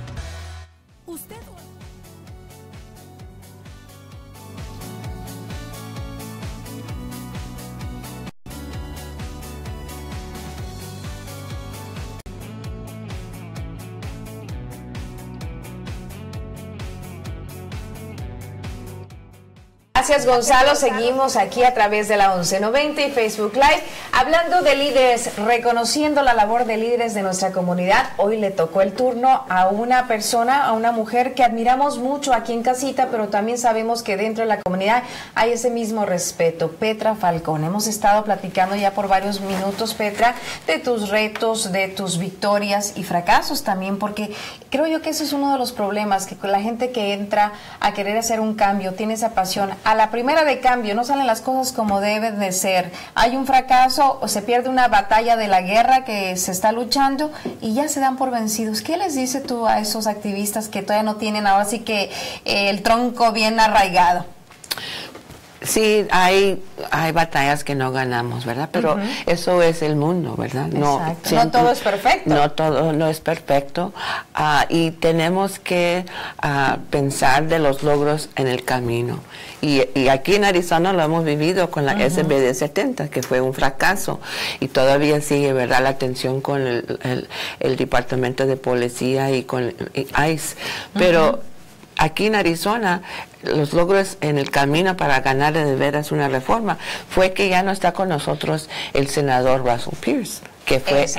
Gracias, Gonzalo. Seguimos aquí a través de la 1190 y Facebook Live, hablando de líderes, reconociendo la labor de líderes de nuestra comunidad. Hoy le tocó el turno a una persona, a una mujer que admiramos mucho aquí en casita, pero también sabemos que dentro de la comunidad hay ese mismo respeto. Petra Falcón. Hemos estado platicando ya por varios minutos, Petra, de tus retos, de tus victorias y fracasos también, porque creo yo que ese es uno de los problemas, que con la gente que entra a querer hacer un cambio, tiene esa pasión. A la primera de cambio no salen las cosas como deben de ser. Hay un fracaso o se pierde una batalla de la guerra que se está luchando y ya se dan por vencidos. ¿Qué les dices tú a esos activistas que todavía no tienen ahora sí que el tronco bien arraigado? Sí, hay batallas que no ganamos, ¿verdad? Pero eso es el mundo, ¿verdad? No todo es perfecto. No todo no es perfecto. Y tenemos que pensar de los logros en el camino. Y aquí en Arizona lo hemos vivido con la SBD 70, que fue un fracaso. Y todavía sigue, ¿verdad?, la tensión con el Departamento de Policía y con ICE. Pero aquí en Arizona, los logros en el camino para ganar de veras una reforma fue que ya no está con nosotros el senador Russell Pierce, que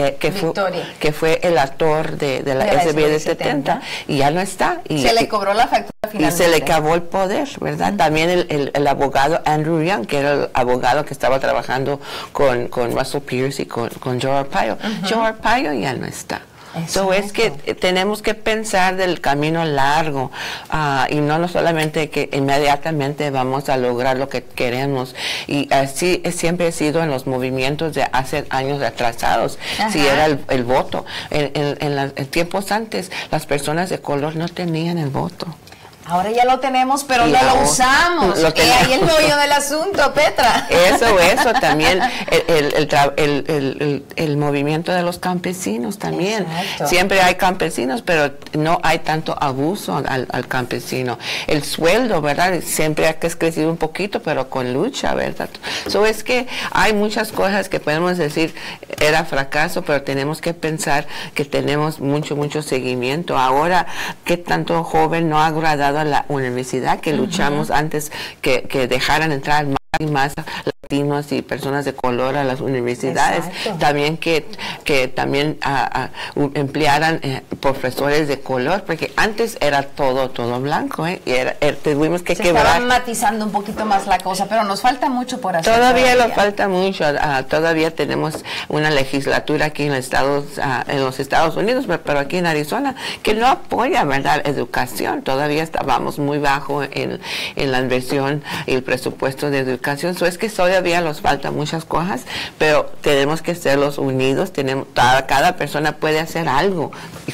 fue el actor de la SBD 70 y ya no está. Y se le cobró la factura finalmente. Y se le acabó el poder, ¿verdad? También el abogado Andrew Young, que era el abogado que estaba trabajando con Russell Pierce y con Joe Arpaio. Joe Arpaio ya no está. So es que tenemos que pensar del camino largo y no solamente que inmediatamente vamos a lograr lo que queremos. Y así siempre he sido en los movimientos de hace años atrasados. Si era el voto. En tiempos antes, las personas de color no tenían el voto. Ahora ya lo tenemos, pero no lo usamos. Ahí el meollo del asunto, Petra. Eso también, el movimiento de los campesinos también. Exacto. Siempre hay campesinos, pero no hay tanto abuso al campesino. El sueldo, ¿verdad? Siempre ha crecido un poquito, pero con lucha, ¿verdad? Es que hay muchas cosas que podemos decir era fracaso, pero tenemos que pensar que tenemos mucho seguimiento. Ahora, ¿qué tanto joven no ha agradado a la universidad que luchamos antes que dejaran entrar más y más latinos y personas de color a las universidades? Exacto. También que también emplearan profesores de color, porque antes era todo blanco, y tuvimos que quebrar. Estaban matizando un poquito más la cosa, pero nos falta mucho por hacer. Todavía nos falta mucho. Todavía tenemos una legislatura aquí en los Estados Unidos, pero aquí en Arizona que no apoya, ¿verdad?, educación. Todavía estábamos muy bajo en la inversión y el presupuesto de educación. Es que todavía nos falta muchas cosas, pero tenemos que serlos unidos. Cada persona puede hacer algo.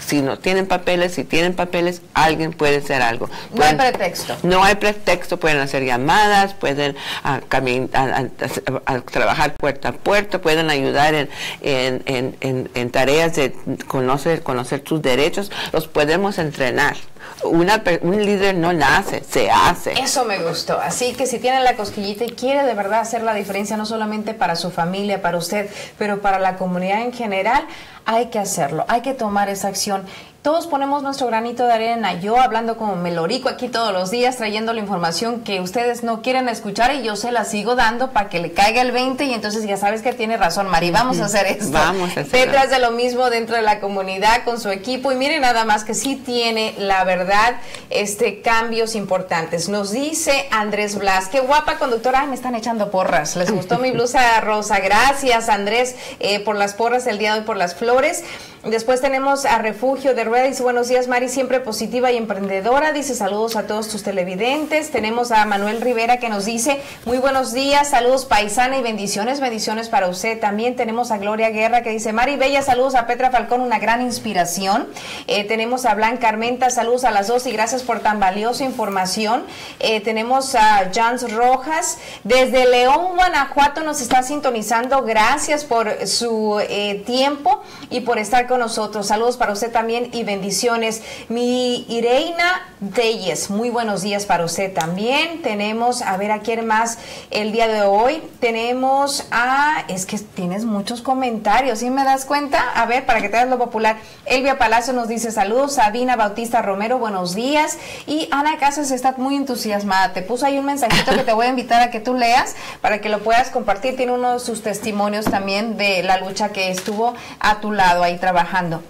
si no tienen papeles, si tienen papeles, alguien puede hacer algo. No hay pretexto. No hay pretexto, pueden hacer llamadas, pueden a trabajar puerta a puerta, pueden ayudar en tareas de conocer sus derechos, los podemos entrenar. Un líder no nace, se hace. Eso me gustó. Así que si tiene la cosquillita y quiere de verdad hacer la diferencia, no solamente para su familia, para usted, pero para la comunidad en general, hay que hacerlo, hay que tomar esa acción. Todos ponemos nuestro granito de arena. Yo hablando como melorico aquí todos los días, trayendo la información que ustedes no quieren escuchar y yo se la sigo dando para que le caiga el 20 y entonces ya sabes que tiene razón, Mari. Vamos a hacer esto. Vamos a hacerlo. Petra hace lo mismo dentro de la comunidad con su equipo y miren nada más que sí tiene, la verdad, cambios importantes. Nos dice Andrés Blas, qué guapa conductora. Ay, me están echando porras. Les gustó mi blusa rosa. Gracias, Andrés, por las porras el día de hoy, por las flores. Después tenemos a Refugio de Rueda, dice buenos días Mari, siempre positiva y emprendedora, dice saludos a todos tus televidentes. Tenemos a Manuel Rivera que nos dice muy buenos días, saludos paisana y bendiciones para usted. También tenemos a Gloria Guerra que dice Mari Bella, saludos a Petra Falcón, una gran inspiración. Tenemos a Blanca Armenta, saludos a las dos y gracias por tan valiosa información. Tenemos a Jans Rojas, desde León, Guanajuato nos está sintonizando, gracias por su tiempo y por estar con nosotros. Saludos para usted también y bendiciones. Mi Ireina Deyes, muy buenos días para usted también. Tenemos, a ver a quién más el día de hoy. Tenemos a, es que tienes muchos comentarios, ¿sí me das cuenta? A ver, para que te hagas lo popular. Elvia Palacio nos dice saludos. Sabina Bautista Romero, buenos días. Y Ana Casas está muy entusiasmada. Te puso ahí un mensajito que te voy a invitar a que tú leas para que lo puedas compartir. Tiene uno de sus testimonios también de la lucha que estuvo a tu lado ahí trabajando.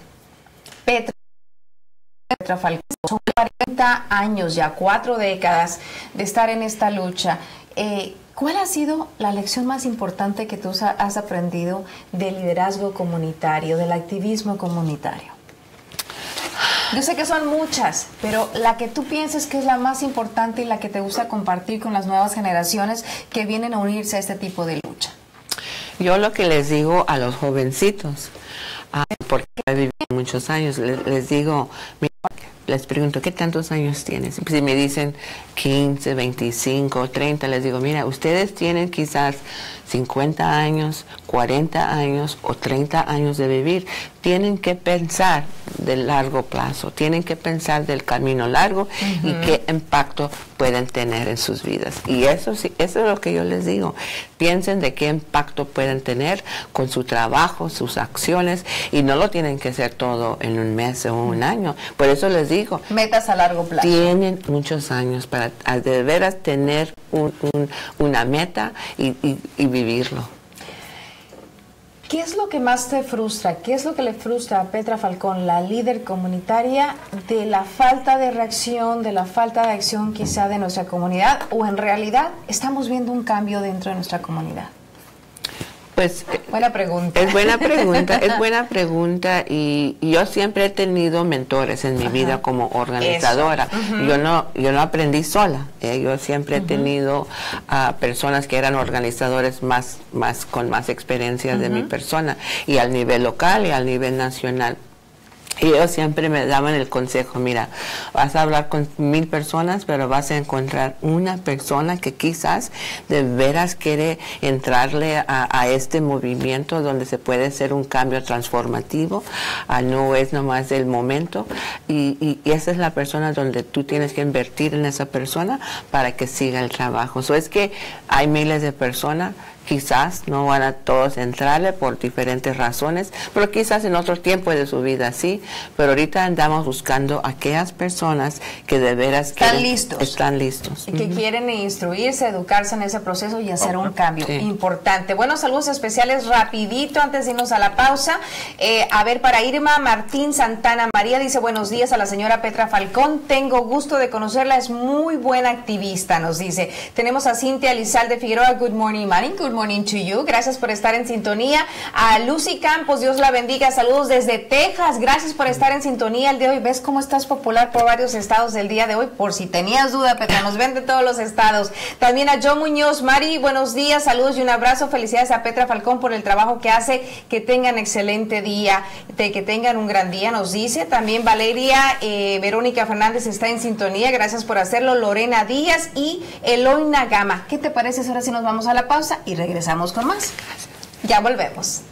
Petra Falcón, son 40 años ya, 4 décadas de estar en esta lucha. ¿Cuál ha sido la lección más importante que tú has aprendido del liderazgo comunitario, del activismo comunitario? Yo sé que son muchas, pero la que tú pienses que es la más importante y la que te gusta compartir con las nuevas generaciones que vienen a unirse a este tipo de lucha. Yo lo que les digo a los jovencitos, porque he vivido muchos años, les digo, les pregunto, ¿qué tantos años tienes? Si me dicen 15, 25, 30, les digo, mira, ustedes tienen quizás 50 años, 40 años o 30 años de vivir. Tienen que pensar del largo plazo, tienen que pensar del camino largo y qué impacto pueden tener en sus vidas. Y eso sí, eso es lo que yo les digo. Piensen de qué impacto pueden tener con su trabajo, sus acciones, y no lo tienen que hacer todo en un mes o un año. Por eso les digo, metas a largo plazo. Tienen muchos años para de veras tener una meta y vivirlo. ¿Qué es lo que más te frustra? ¿Qué es lo que le frustra a Petra Falcón, la líder comunitaria, de la falta de reacción, de la falta de acción quizá de nuestra comunidad? ¿O en realidad estamos viendo un cambio dentro de nuestra comunidad? Pues buena pregunta. Es buena pregunta, es buena pregunta, y yo siempre he tenido mentores en mi vida como organizadora. Yo no aprendí sola, yo siempre he tenido personas que eran organizadores con más experiencias de mi persona, y al nivel local y al nivel nacional. Y ellos siempre me daban el consejo, mira, vas a hablar con 1000 personas, pero vas a encontrar una persona que quizás de veras quiere entrarle a este movimiento donde se puede hacer un cambio transformativo, no es nomás el momento, y esa es la persona donde tú tienes que invertir en esa persona para que siga el trabajo. Es que hay miles de personas, quizás no van a todos entrarle por diferentes razones, pero quizás en otro tiempo de su vida sí, pero ahorita andamos buscando aquellas personas que de veras están listos. Y que quieren instruirse, educarse en ese proceso y hacer un cambio importante. Bueno, saludos especiales rapidito antes de irnos a la pausa. A ver, para Irma Martín Santana María dice, buenos días a la señora Petra Falcón, tengo gusto de conocerla, es muy buena activista, nos dice. Tenemos a Cintia Lizalde Figueroa, good morning, Mari. Good morning, morning to you. Gracias por estar en sintonía. A Lucy Campos, Dios la bendiga. Saludos desde Texas. Gracias por estar en sintonía el día de hoy. ¿Ves cómo estás popular por varios estados del día de hoy? Por si tenías duda, Petra, nos ven de todos los estados. También a Joe Muñoz. Mari, buenos días, saludos y un abrazo. Felicidades a Petra Falcón por el trabajo que hace. Que tengan excelente día, que tengan un gran día, nos dice. También Valeria Verónica Fernández está en sintonía. Gracias por hacerlo. Lorena Díaz y Eloina Gama. ¿Qué te parece? Ahora sí nos vamos a la pausa y regresamos con más. Ya volvemos.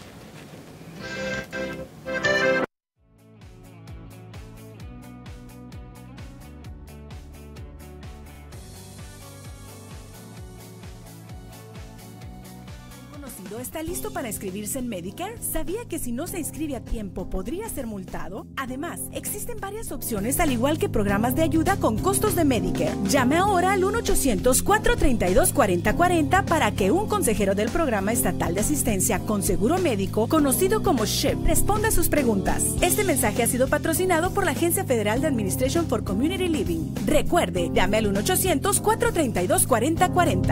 ¿Está listo para inscribirse en Medicare? ¿Sabía que si no se inscribe a tiempo podría ser multado? Además, existen varias opciones al igual que programas de ayuda con costos de Medicare. Llame ahora al 1-800-432-4040 para que un consejero del Programa Estatal de Asistencia con Seguro Médico, conocido como SHIP, responda a sus preguntas. Este mensaje ha sido patrocinado por la Agencia Federal de Administration for Community Living. Recuerde, llame al 1-800-432-4040.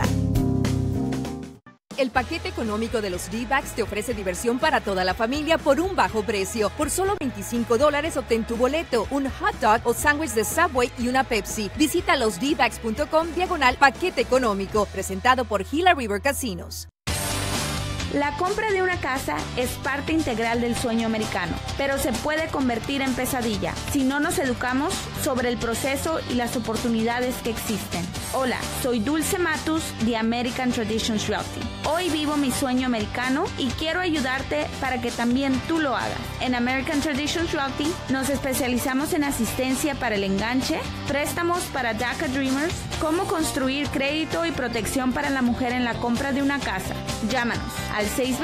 El paquete económico de los D-Backs te ofrece diversión para toda la familia por un bajo precio. Por solo $25 obtén tu boleto, un hot dog o sándwich de Subway y una Pepsi. Visita losdbacks.com/paquete económico, presentado por Gila River Casinos. La compra de una casa es parte integral del sueño americano, pero se puede convertir en pesadilla si no nos educamos sobre el proceso y las oportunidades que existen. Hola, soy Dulce Matus de American Traditions Realty. Hoy vivo mi sueño americano y quiero ayudarte para que también tú lo hagas. En American Traditions Realty nos especializamos en asistencia para el enganche, préstamos para DACA Dreamers, cómo construir crédito y protección para la mujer en la compra de una casa. Llámanos al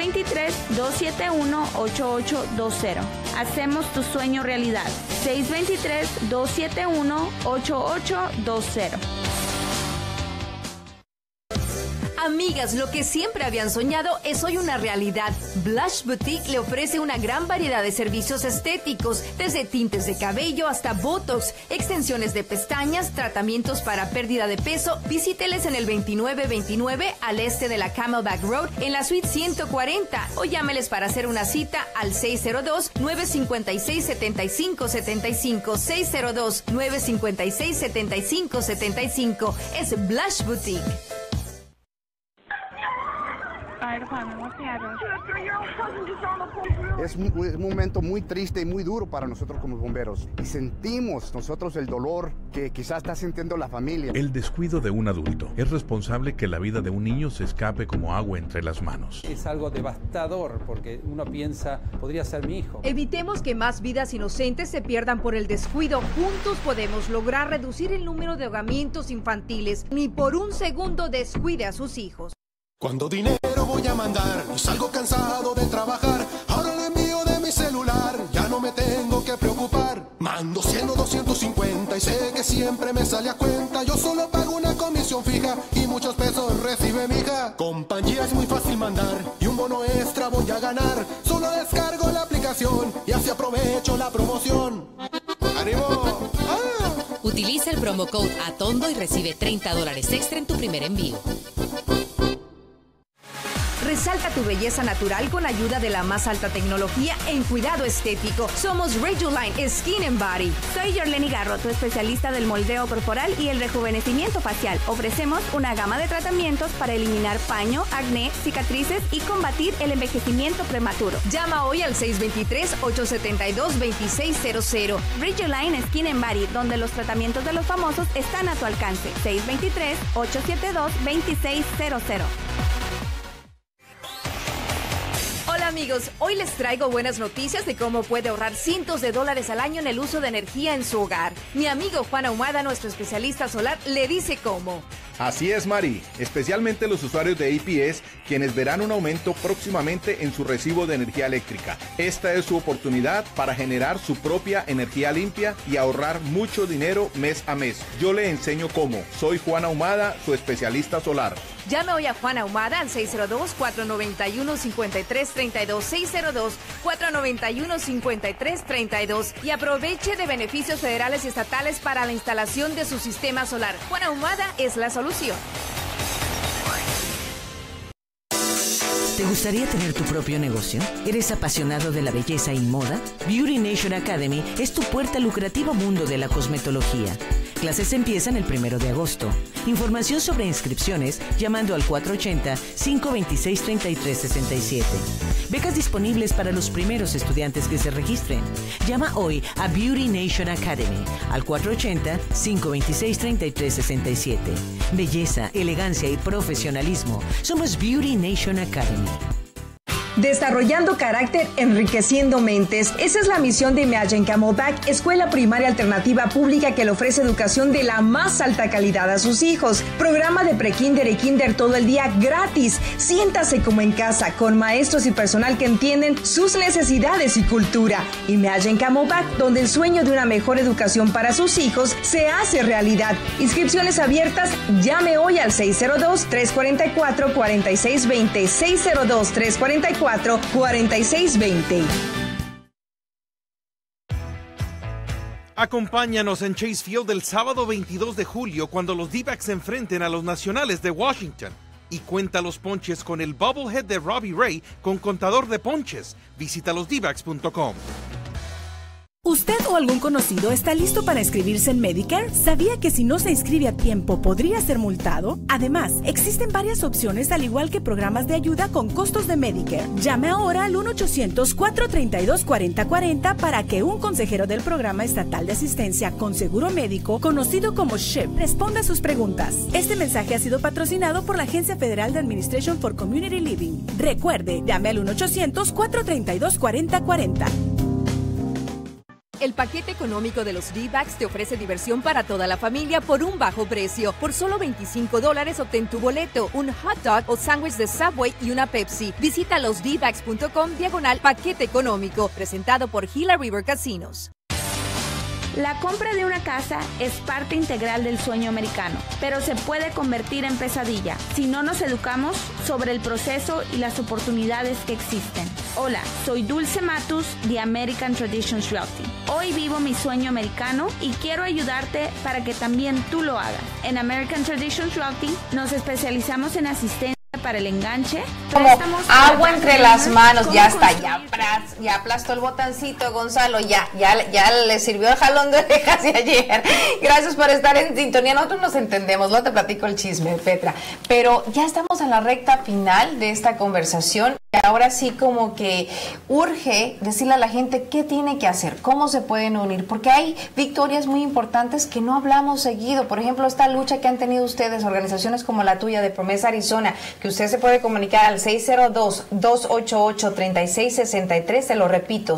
623-271-8820. Hacemos tu sueño realidad. 623-271-8820. Amigas, lo que siempre habían soñado es hoy una realidad. Blush Boutique le ofrece una gran variedad de servicios estéticos, desde tintes de cabello hasta botox, extensiones de pestañas, tratamientos para pérdida de peso. Visíteles en el 2929 al este de la Camelback Road en la suite 140 o llámeles para hacer una cita al 602-956-7575, 602-956-7575. Es Blush Boutique. Es un momento muy triste y muy duro para nosotros como bomberos. Y sentimos nosotros el dolor que quizás está sintiendo la familia. El descuido de un adulto es responsable que la vida de un niño se escape como agua entre las manos. Es algo devastador porque uno piensa, podría ser mi hijo. Evitemos que más vidas inocentes se pierdan por el descuido. Juntos podemos lograr reducir el número de ahogamientos infantiles. Ni por un segundo descuide a sus hijos. Cuando dinero voy a mandar y salgo cansado de trabajar, ahora lo envío de mi celular, ya no me tengo que preocupar. Mando 100 o 250 y sé que siempre me sale a cuenta. Yo solo pago una comisión fija y muchos pesos recibe mi hija. Compañía es muy fácil mandar y un bono extra voy a ganar. Solo descargo la aplicación y así aprovecho la promoción. ¡Ánimo! ¡Ah! Utiliza el promo code ATONDO y recibe $30 extra en tu primer envío. Resalta tu belleza natural con ayuda de la más alta tecnología en cuidado estético. Somos Rejuline Skin and Body. Soy Yorleni Garro, tu especialista del moldeo corporal y el rejuvenecimiento facial. Ofrecemos una gama de tratamientos para eliminar paño, acné, cicatrices y combatir el envejecimiento prematuro. Llama hoy al 623-872-2600. Rejuline Skin and Body, donde los tratamientos de los famosos están a tu alcance. 623-872-2600. Hola amigos, hoy les traigo buenas noticias de cómo puede ahorrar cientos de dólares al año en el uso de energía en su hogar. Mi amigo Juan Ahumada, nuestro especialista solar, le dice cómo. Así es, Mari, especialmente los usuarios de APS, quienes verán un aumento próximamente en su recibo de energía eléctrica. Esta es su oportunidad para generar su propia energía limpia y ahorrar mucho dinero mes a mes. Yo le enseño cómo. Soy Juan Ahumada, su especialista solar. Llame hoy a Juan Ahumada al 602-491-5332, 602-491-5332 y aproveche de beneficios federales y estatales para la instalación de su sistema solar. Juan Ahumada es la solución. ¿Te gustaría tener tu propio negocio? ¿Eres apasionado de la belleza y moda? Beauty Nation Academy es tu puerta al lucrativo mundo de la cosmetología. Clases empiezan el 1 de agosto. Información sobre inscripciones llamando al 480-526-3367. Becas disponibles para los primeros estudiantes que se registren. Llama hoy a Beauty Nation Academy al 480-526-3367. Belleza, elegancia y profesionalismo. Somos Beauty Nation Academy. Desarrollando carácter, enriqueciendo mentes. Esa es la misión de Imagine Camelback, escuela primaria alternativa pública que le ofrece educación de la más alta calidad a sus hijos. Programa de prekinder y kinder todo el día gratis. Siéntase como en casa, con maestros y personal que entienden sus necesidades y cultura. Imagine Camelback, donde el sueño de una mejor educación para sus hijos se hace realidad. Inscripciones abiertas. Llame hoy al 602-344-4620. 602-344-4620. Acompáñanos en Chase Field el sábado 22 de julio cuando los D-backs se enfrenten a los Nacionales de Washington. Y cuenta los ponches con el Bubblehead de Robbie Ray con contador de ponches. Visita losdbacks.com. ¿Usted o algún conocido está listo para inscribirse en Medicare? ¿Sabía que si no se inscribe a tiempo podría ser multado? Además, existen varias opciones al igual que programas de ayuda con costos de Medicare. Llame ahora al 1-800-432-4040 para que un consejero del Programa Estatal de Asistencia con Seguro Médico, conocido como SHIP, responda a sus preguntas. Este mensaje ha sido patrocinado por la Agencia Federal de Administration for Community Living. Recuerde, llame al 1-800-432-4040. El paquete económico de los D-backs te ofrece diversión para toda la familia por un bajo precio. Por solo $25 obtén tu boleto, un hot dog o sándwich de Subway y una Pepsi. Visita losdbacks.com/paquete económico, presentado por Gila River Casinos. La compra de una casa es parte integral del sueño americano, pero se puede convertir en pesadilla si no nos educamos sobre el proceso y las oportunidades que existen. Hola, soy Dulce Matus de American Traditions Realty. Hoy vivo mi sueño americano y quiero ayudarte para que también tú lo hagas. En American Traditions Realty nos especializamos en asistencia para el enganche, como agua entre las manos. Ya está, ya aplastó el botoncito, Gonzalo, ya le sirvió el jalón de orejas de ayer. Gracias por estar en sintonía. Nosotros nos entendemos, no te platico el chisme, Petra, pero ya estamos en la recta final de esta conversación. Ahora sí, como que urge decirle a la gente qué tiene que hacer, cómo se pueden unir, porque hay victorias muy importantes que no hablamos seguido. Por ejemplo, esta lucha que han tenido ustedes, organizaciones como la tuya de Promesa Arizona, que usted se puede comunicar al 602-288-3663. Te lo repito,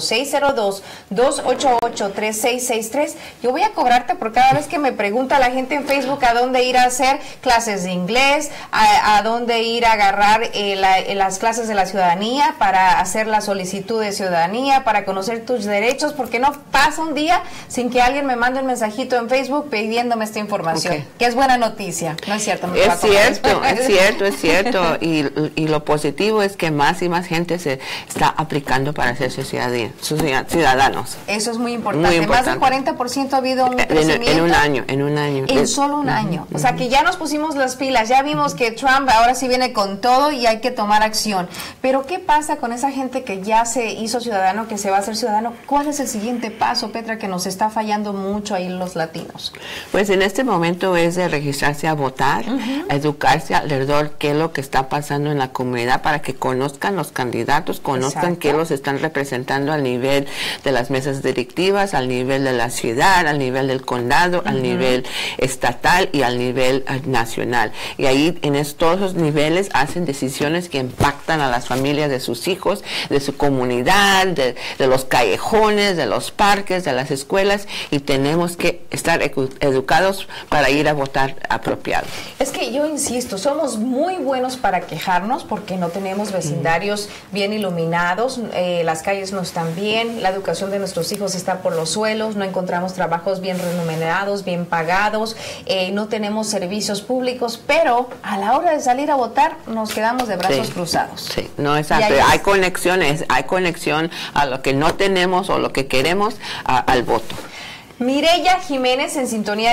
602-288-3663. Yo voy a cobrarte por cada vez que me pregunta la gente en Facebook a dónde ir a hacer clases de inglés, a dónde ir a agarrar las clases de la ciudadanía, para hacer la solicitud de ciudadanía, para conocer tus derechos, porque no pasa un día sin que alguien me mande un mensajito en Facebook pidiéndome esta información, que es buena noticia, ¿no es cierto? Es cierto, y lo positivo es que más y más gente se está aplicando para ser ciudadanos. Eso es muy importante. Más del 40% ha habido un crecimiento. En un año. En solo un año. O sea que ya nos pusimos las pilas, ya vimos que Trump ahora sí viene con todo y hay que tomar acción. Pero ¿qué pasa con esa gente que ya se hizo ciudadano, que se va a hacer ciudadano? ¿Cuál es el siguiente paso, Petra, que nos está fallando mucho ahí los latinos? Pues en este momento es de registrarse a votar, a educarse alrededor qué es lo que está pasando en la comunidad para que conozcan los candidatos, conozcan qué los están representando al nivel de las mesas directivas, al nivel de la ciudad, al nivel del condado, al nivel estatal y al nivel nacional. Y ahí en todos esos niveles hacen decisiones que impactan a las familias de sus hijos, de su comunidad, de los callejones, de los parques, de las escuelas, y tenemos que estar educados para ir a votar apropiado. Es que yo insisto, somos muy buenos para quejarnos porque no tenemos vecindarios bien iluminados, las calles no están bien, la educación de nuestros hijos está por los suelos, no encontramos trabajos bien remunerados, bien pagados, no tenemos servicios públicos, pero a la hora de salir a votar nos quedamos de brazos cruzados. Sí, no, exacto. Hay conexión a lo que no tenemos o lo que queremos al voto. Mireya Jiménez en sintonía de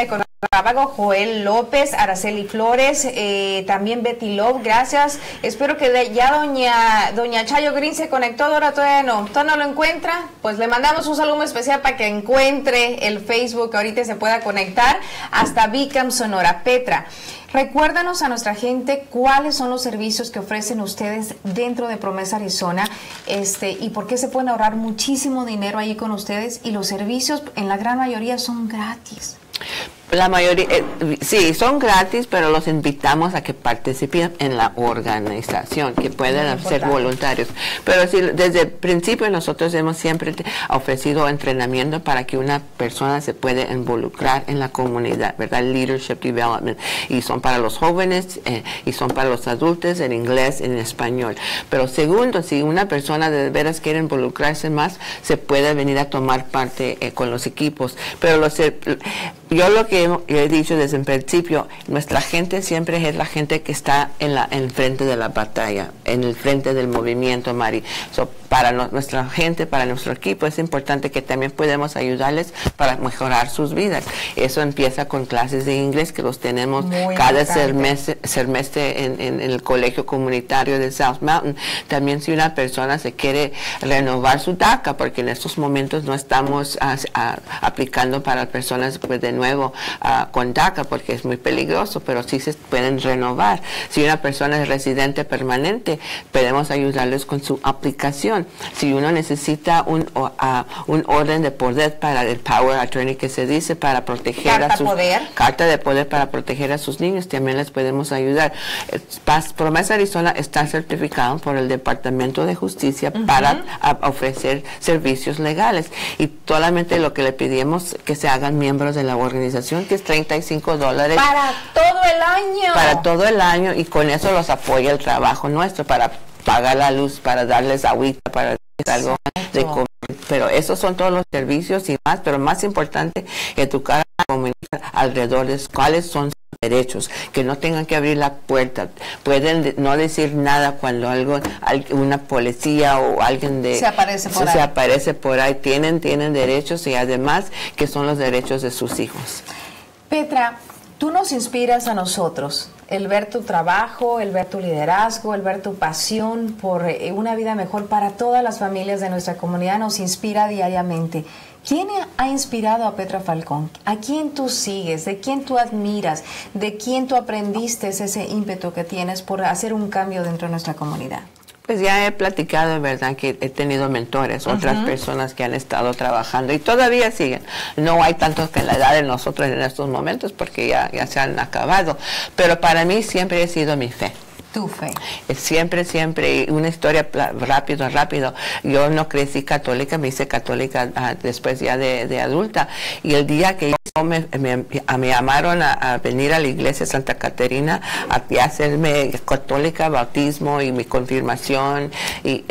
Rábago, Joel López, Araceli Flores, también Betty Love, gracias. Espero que ya doña Chayo Green se conectó, ahora todavía no lo encuentra. Pues le mandamos un saludo especial para que encuentre el Facebook, ahorita se pueda conectar hasta Bicam, Sonora. Petra, recuérdanos a nuestra gente cuáles son los servicios que ofrecen ustedes dentro de Promesa Arizona, y por qué se pueden ahorrar muchísimo dinero ahí con ustedes, y los servicios en la gran mayoría son gratis. La mayoría, sí, son gratis, pero los invitamos a que participen en la organización, que puedan ser voluntarios. Pero sí, desde el principio nosotros hemos siempre ofrecido entrenamiento para que una persona se pueda involucrar en la comunidad, ¿verdad? Leadership Development. Y son para los jóvenes y son para los adultos en inglés, en español. Pero segundo, si una persona de veras quiere involucrarse más, se puede venir a tomar parte con los equipos. Pero yo lo que he dicho desde el principio, nuestra gente siempre es la gente que está en frente de la batalla, en el frente del movimiento, Mari. Para nuestra gente, para nuestro equipo, es importante que también podemos ayudarles para mejorar sus vidas. Eso empieza con clases de inglés que los tenemos cada semestre en el colegio comunitario de South Mountain. También si una persona se quiere renovar su DACA, porque en estos momentos no estamos aplicando para personas pues de nuevo con DACA, porque es muy peligroso, pero sí se pueden renovar. Si una persona es residente permanente, podemos ayudarles con su aplicación. Si uno necesita un orden de poder para el Power Attorney que se dice, para proteger carta de poder para proteger a sus niños, también les podemos ayudar. Promesa Arizona está certificado por el Departamento de Justicia para ofrecer servicios legales, y solamente lo que le pedimos que se hagan miembros de la organización, que es $35 para todo el año. Para todo el año, y con eso los apoya el trabajo nuestro para pagar la luz, para darles agüita, para darles algo de comer. Pero esos son todos los servicios y más, pero más importante, educar a la comunidad alrededor de cuáles son sus derechos, que no tengan que abrir la puerta, pueden no decir nada cuando una policía o alguien se aparece por ahí, tienen derechos, y además que son los derechos de sus hijos. Petra, tú nos inspiras a nosotros, el ver tu trabajo, el ver tu liderazgo, el ver tu pasión por una vida mejor para todas las familias de nuestra comunidad, nos inspira diariamente. ¿Quién ha inspirado a Petra Falcón? ¿A quién tú sigues? ¿De quién tú admiras? ¿De quién tú aprendiste ese ímpetu que tienes por hacer un cambio dentro de nuestra comunidad? Pues ya he platicado, ¿verdad?, que he tenido mentores, otras personas que han estado trabajando y todavía siguen. No hay tantos que en la edad de nosotros en estos momentos, porque ya se han acabado. Pero para mí siempre ha sido mi fe. Tu fe. Siempre, una historia rápido. Yo no crecí católica, me hice católica después ya de adulta. Y el día que me llamaron a venir a la iglesia Santa Caterina a hacerme católica, bautismo y mi confirmación y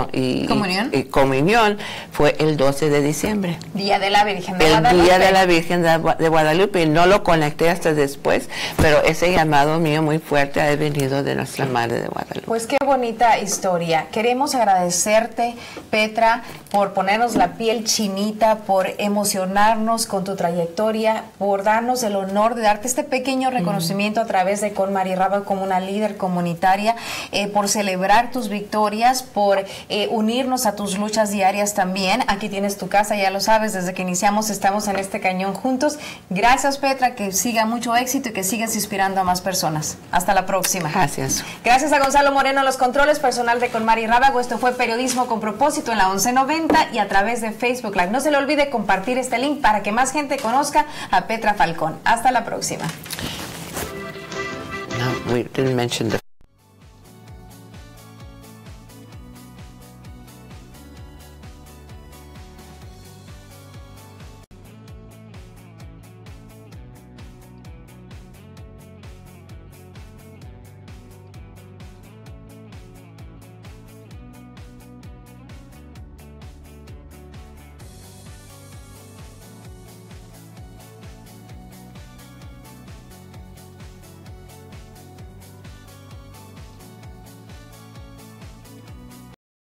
comunión, fue el 12 de diciembre. Día de la Virgen de Guadalupe. El Día de la Virgen de Guadalupe. Y no lo conecté hasta después, pero ese llamado mío muy fuerte ha venido de nuestra Madre de Guadalupe. Pues qué bonita historia. Queremos agradecerte, Petra, por ponernos la piel chinita, por emocionarnos con tu trayectoria, por darnos el honor de darte este pequeño reconocimiento a través de Con Mari Rábago como una líder comunitaria, por celebrar tus victorias, por unirnos a tus luchas diarias también. Aquí tienes tu casa, ya lo sabes, desde que iniciamos estamos en este cañón juntos. Gracias, Petra, que siga mucho éxito y que sigas inspirando a más personas. Hasta la próxima. Gracias. Gracias a Gonzalo Moreno, los controles, personal de Con Mari Rábago. Esto fue Periodismo con Propósito en la 1190 y a través de Facebook Live. No se le olvide compartir este link para que más gente conozca a Petra Falcón. Hasta la próxima. No, we didn't mention the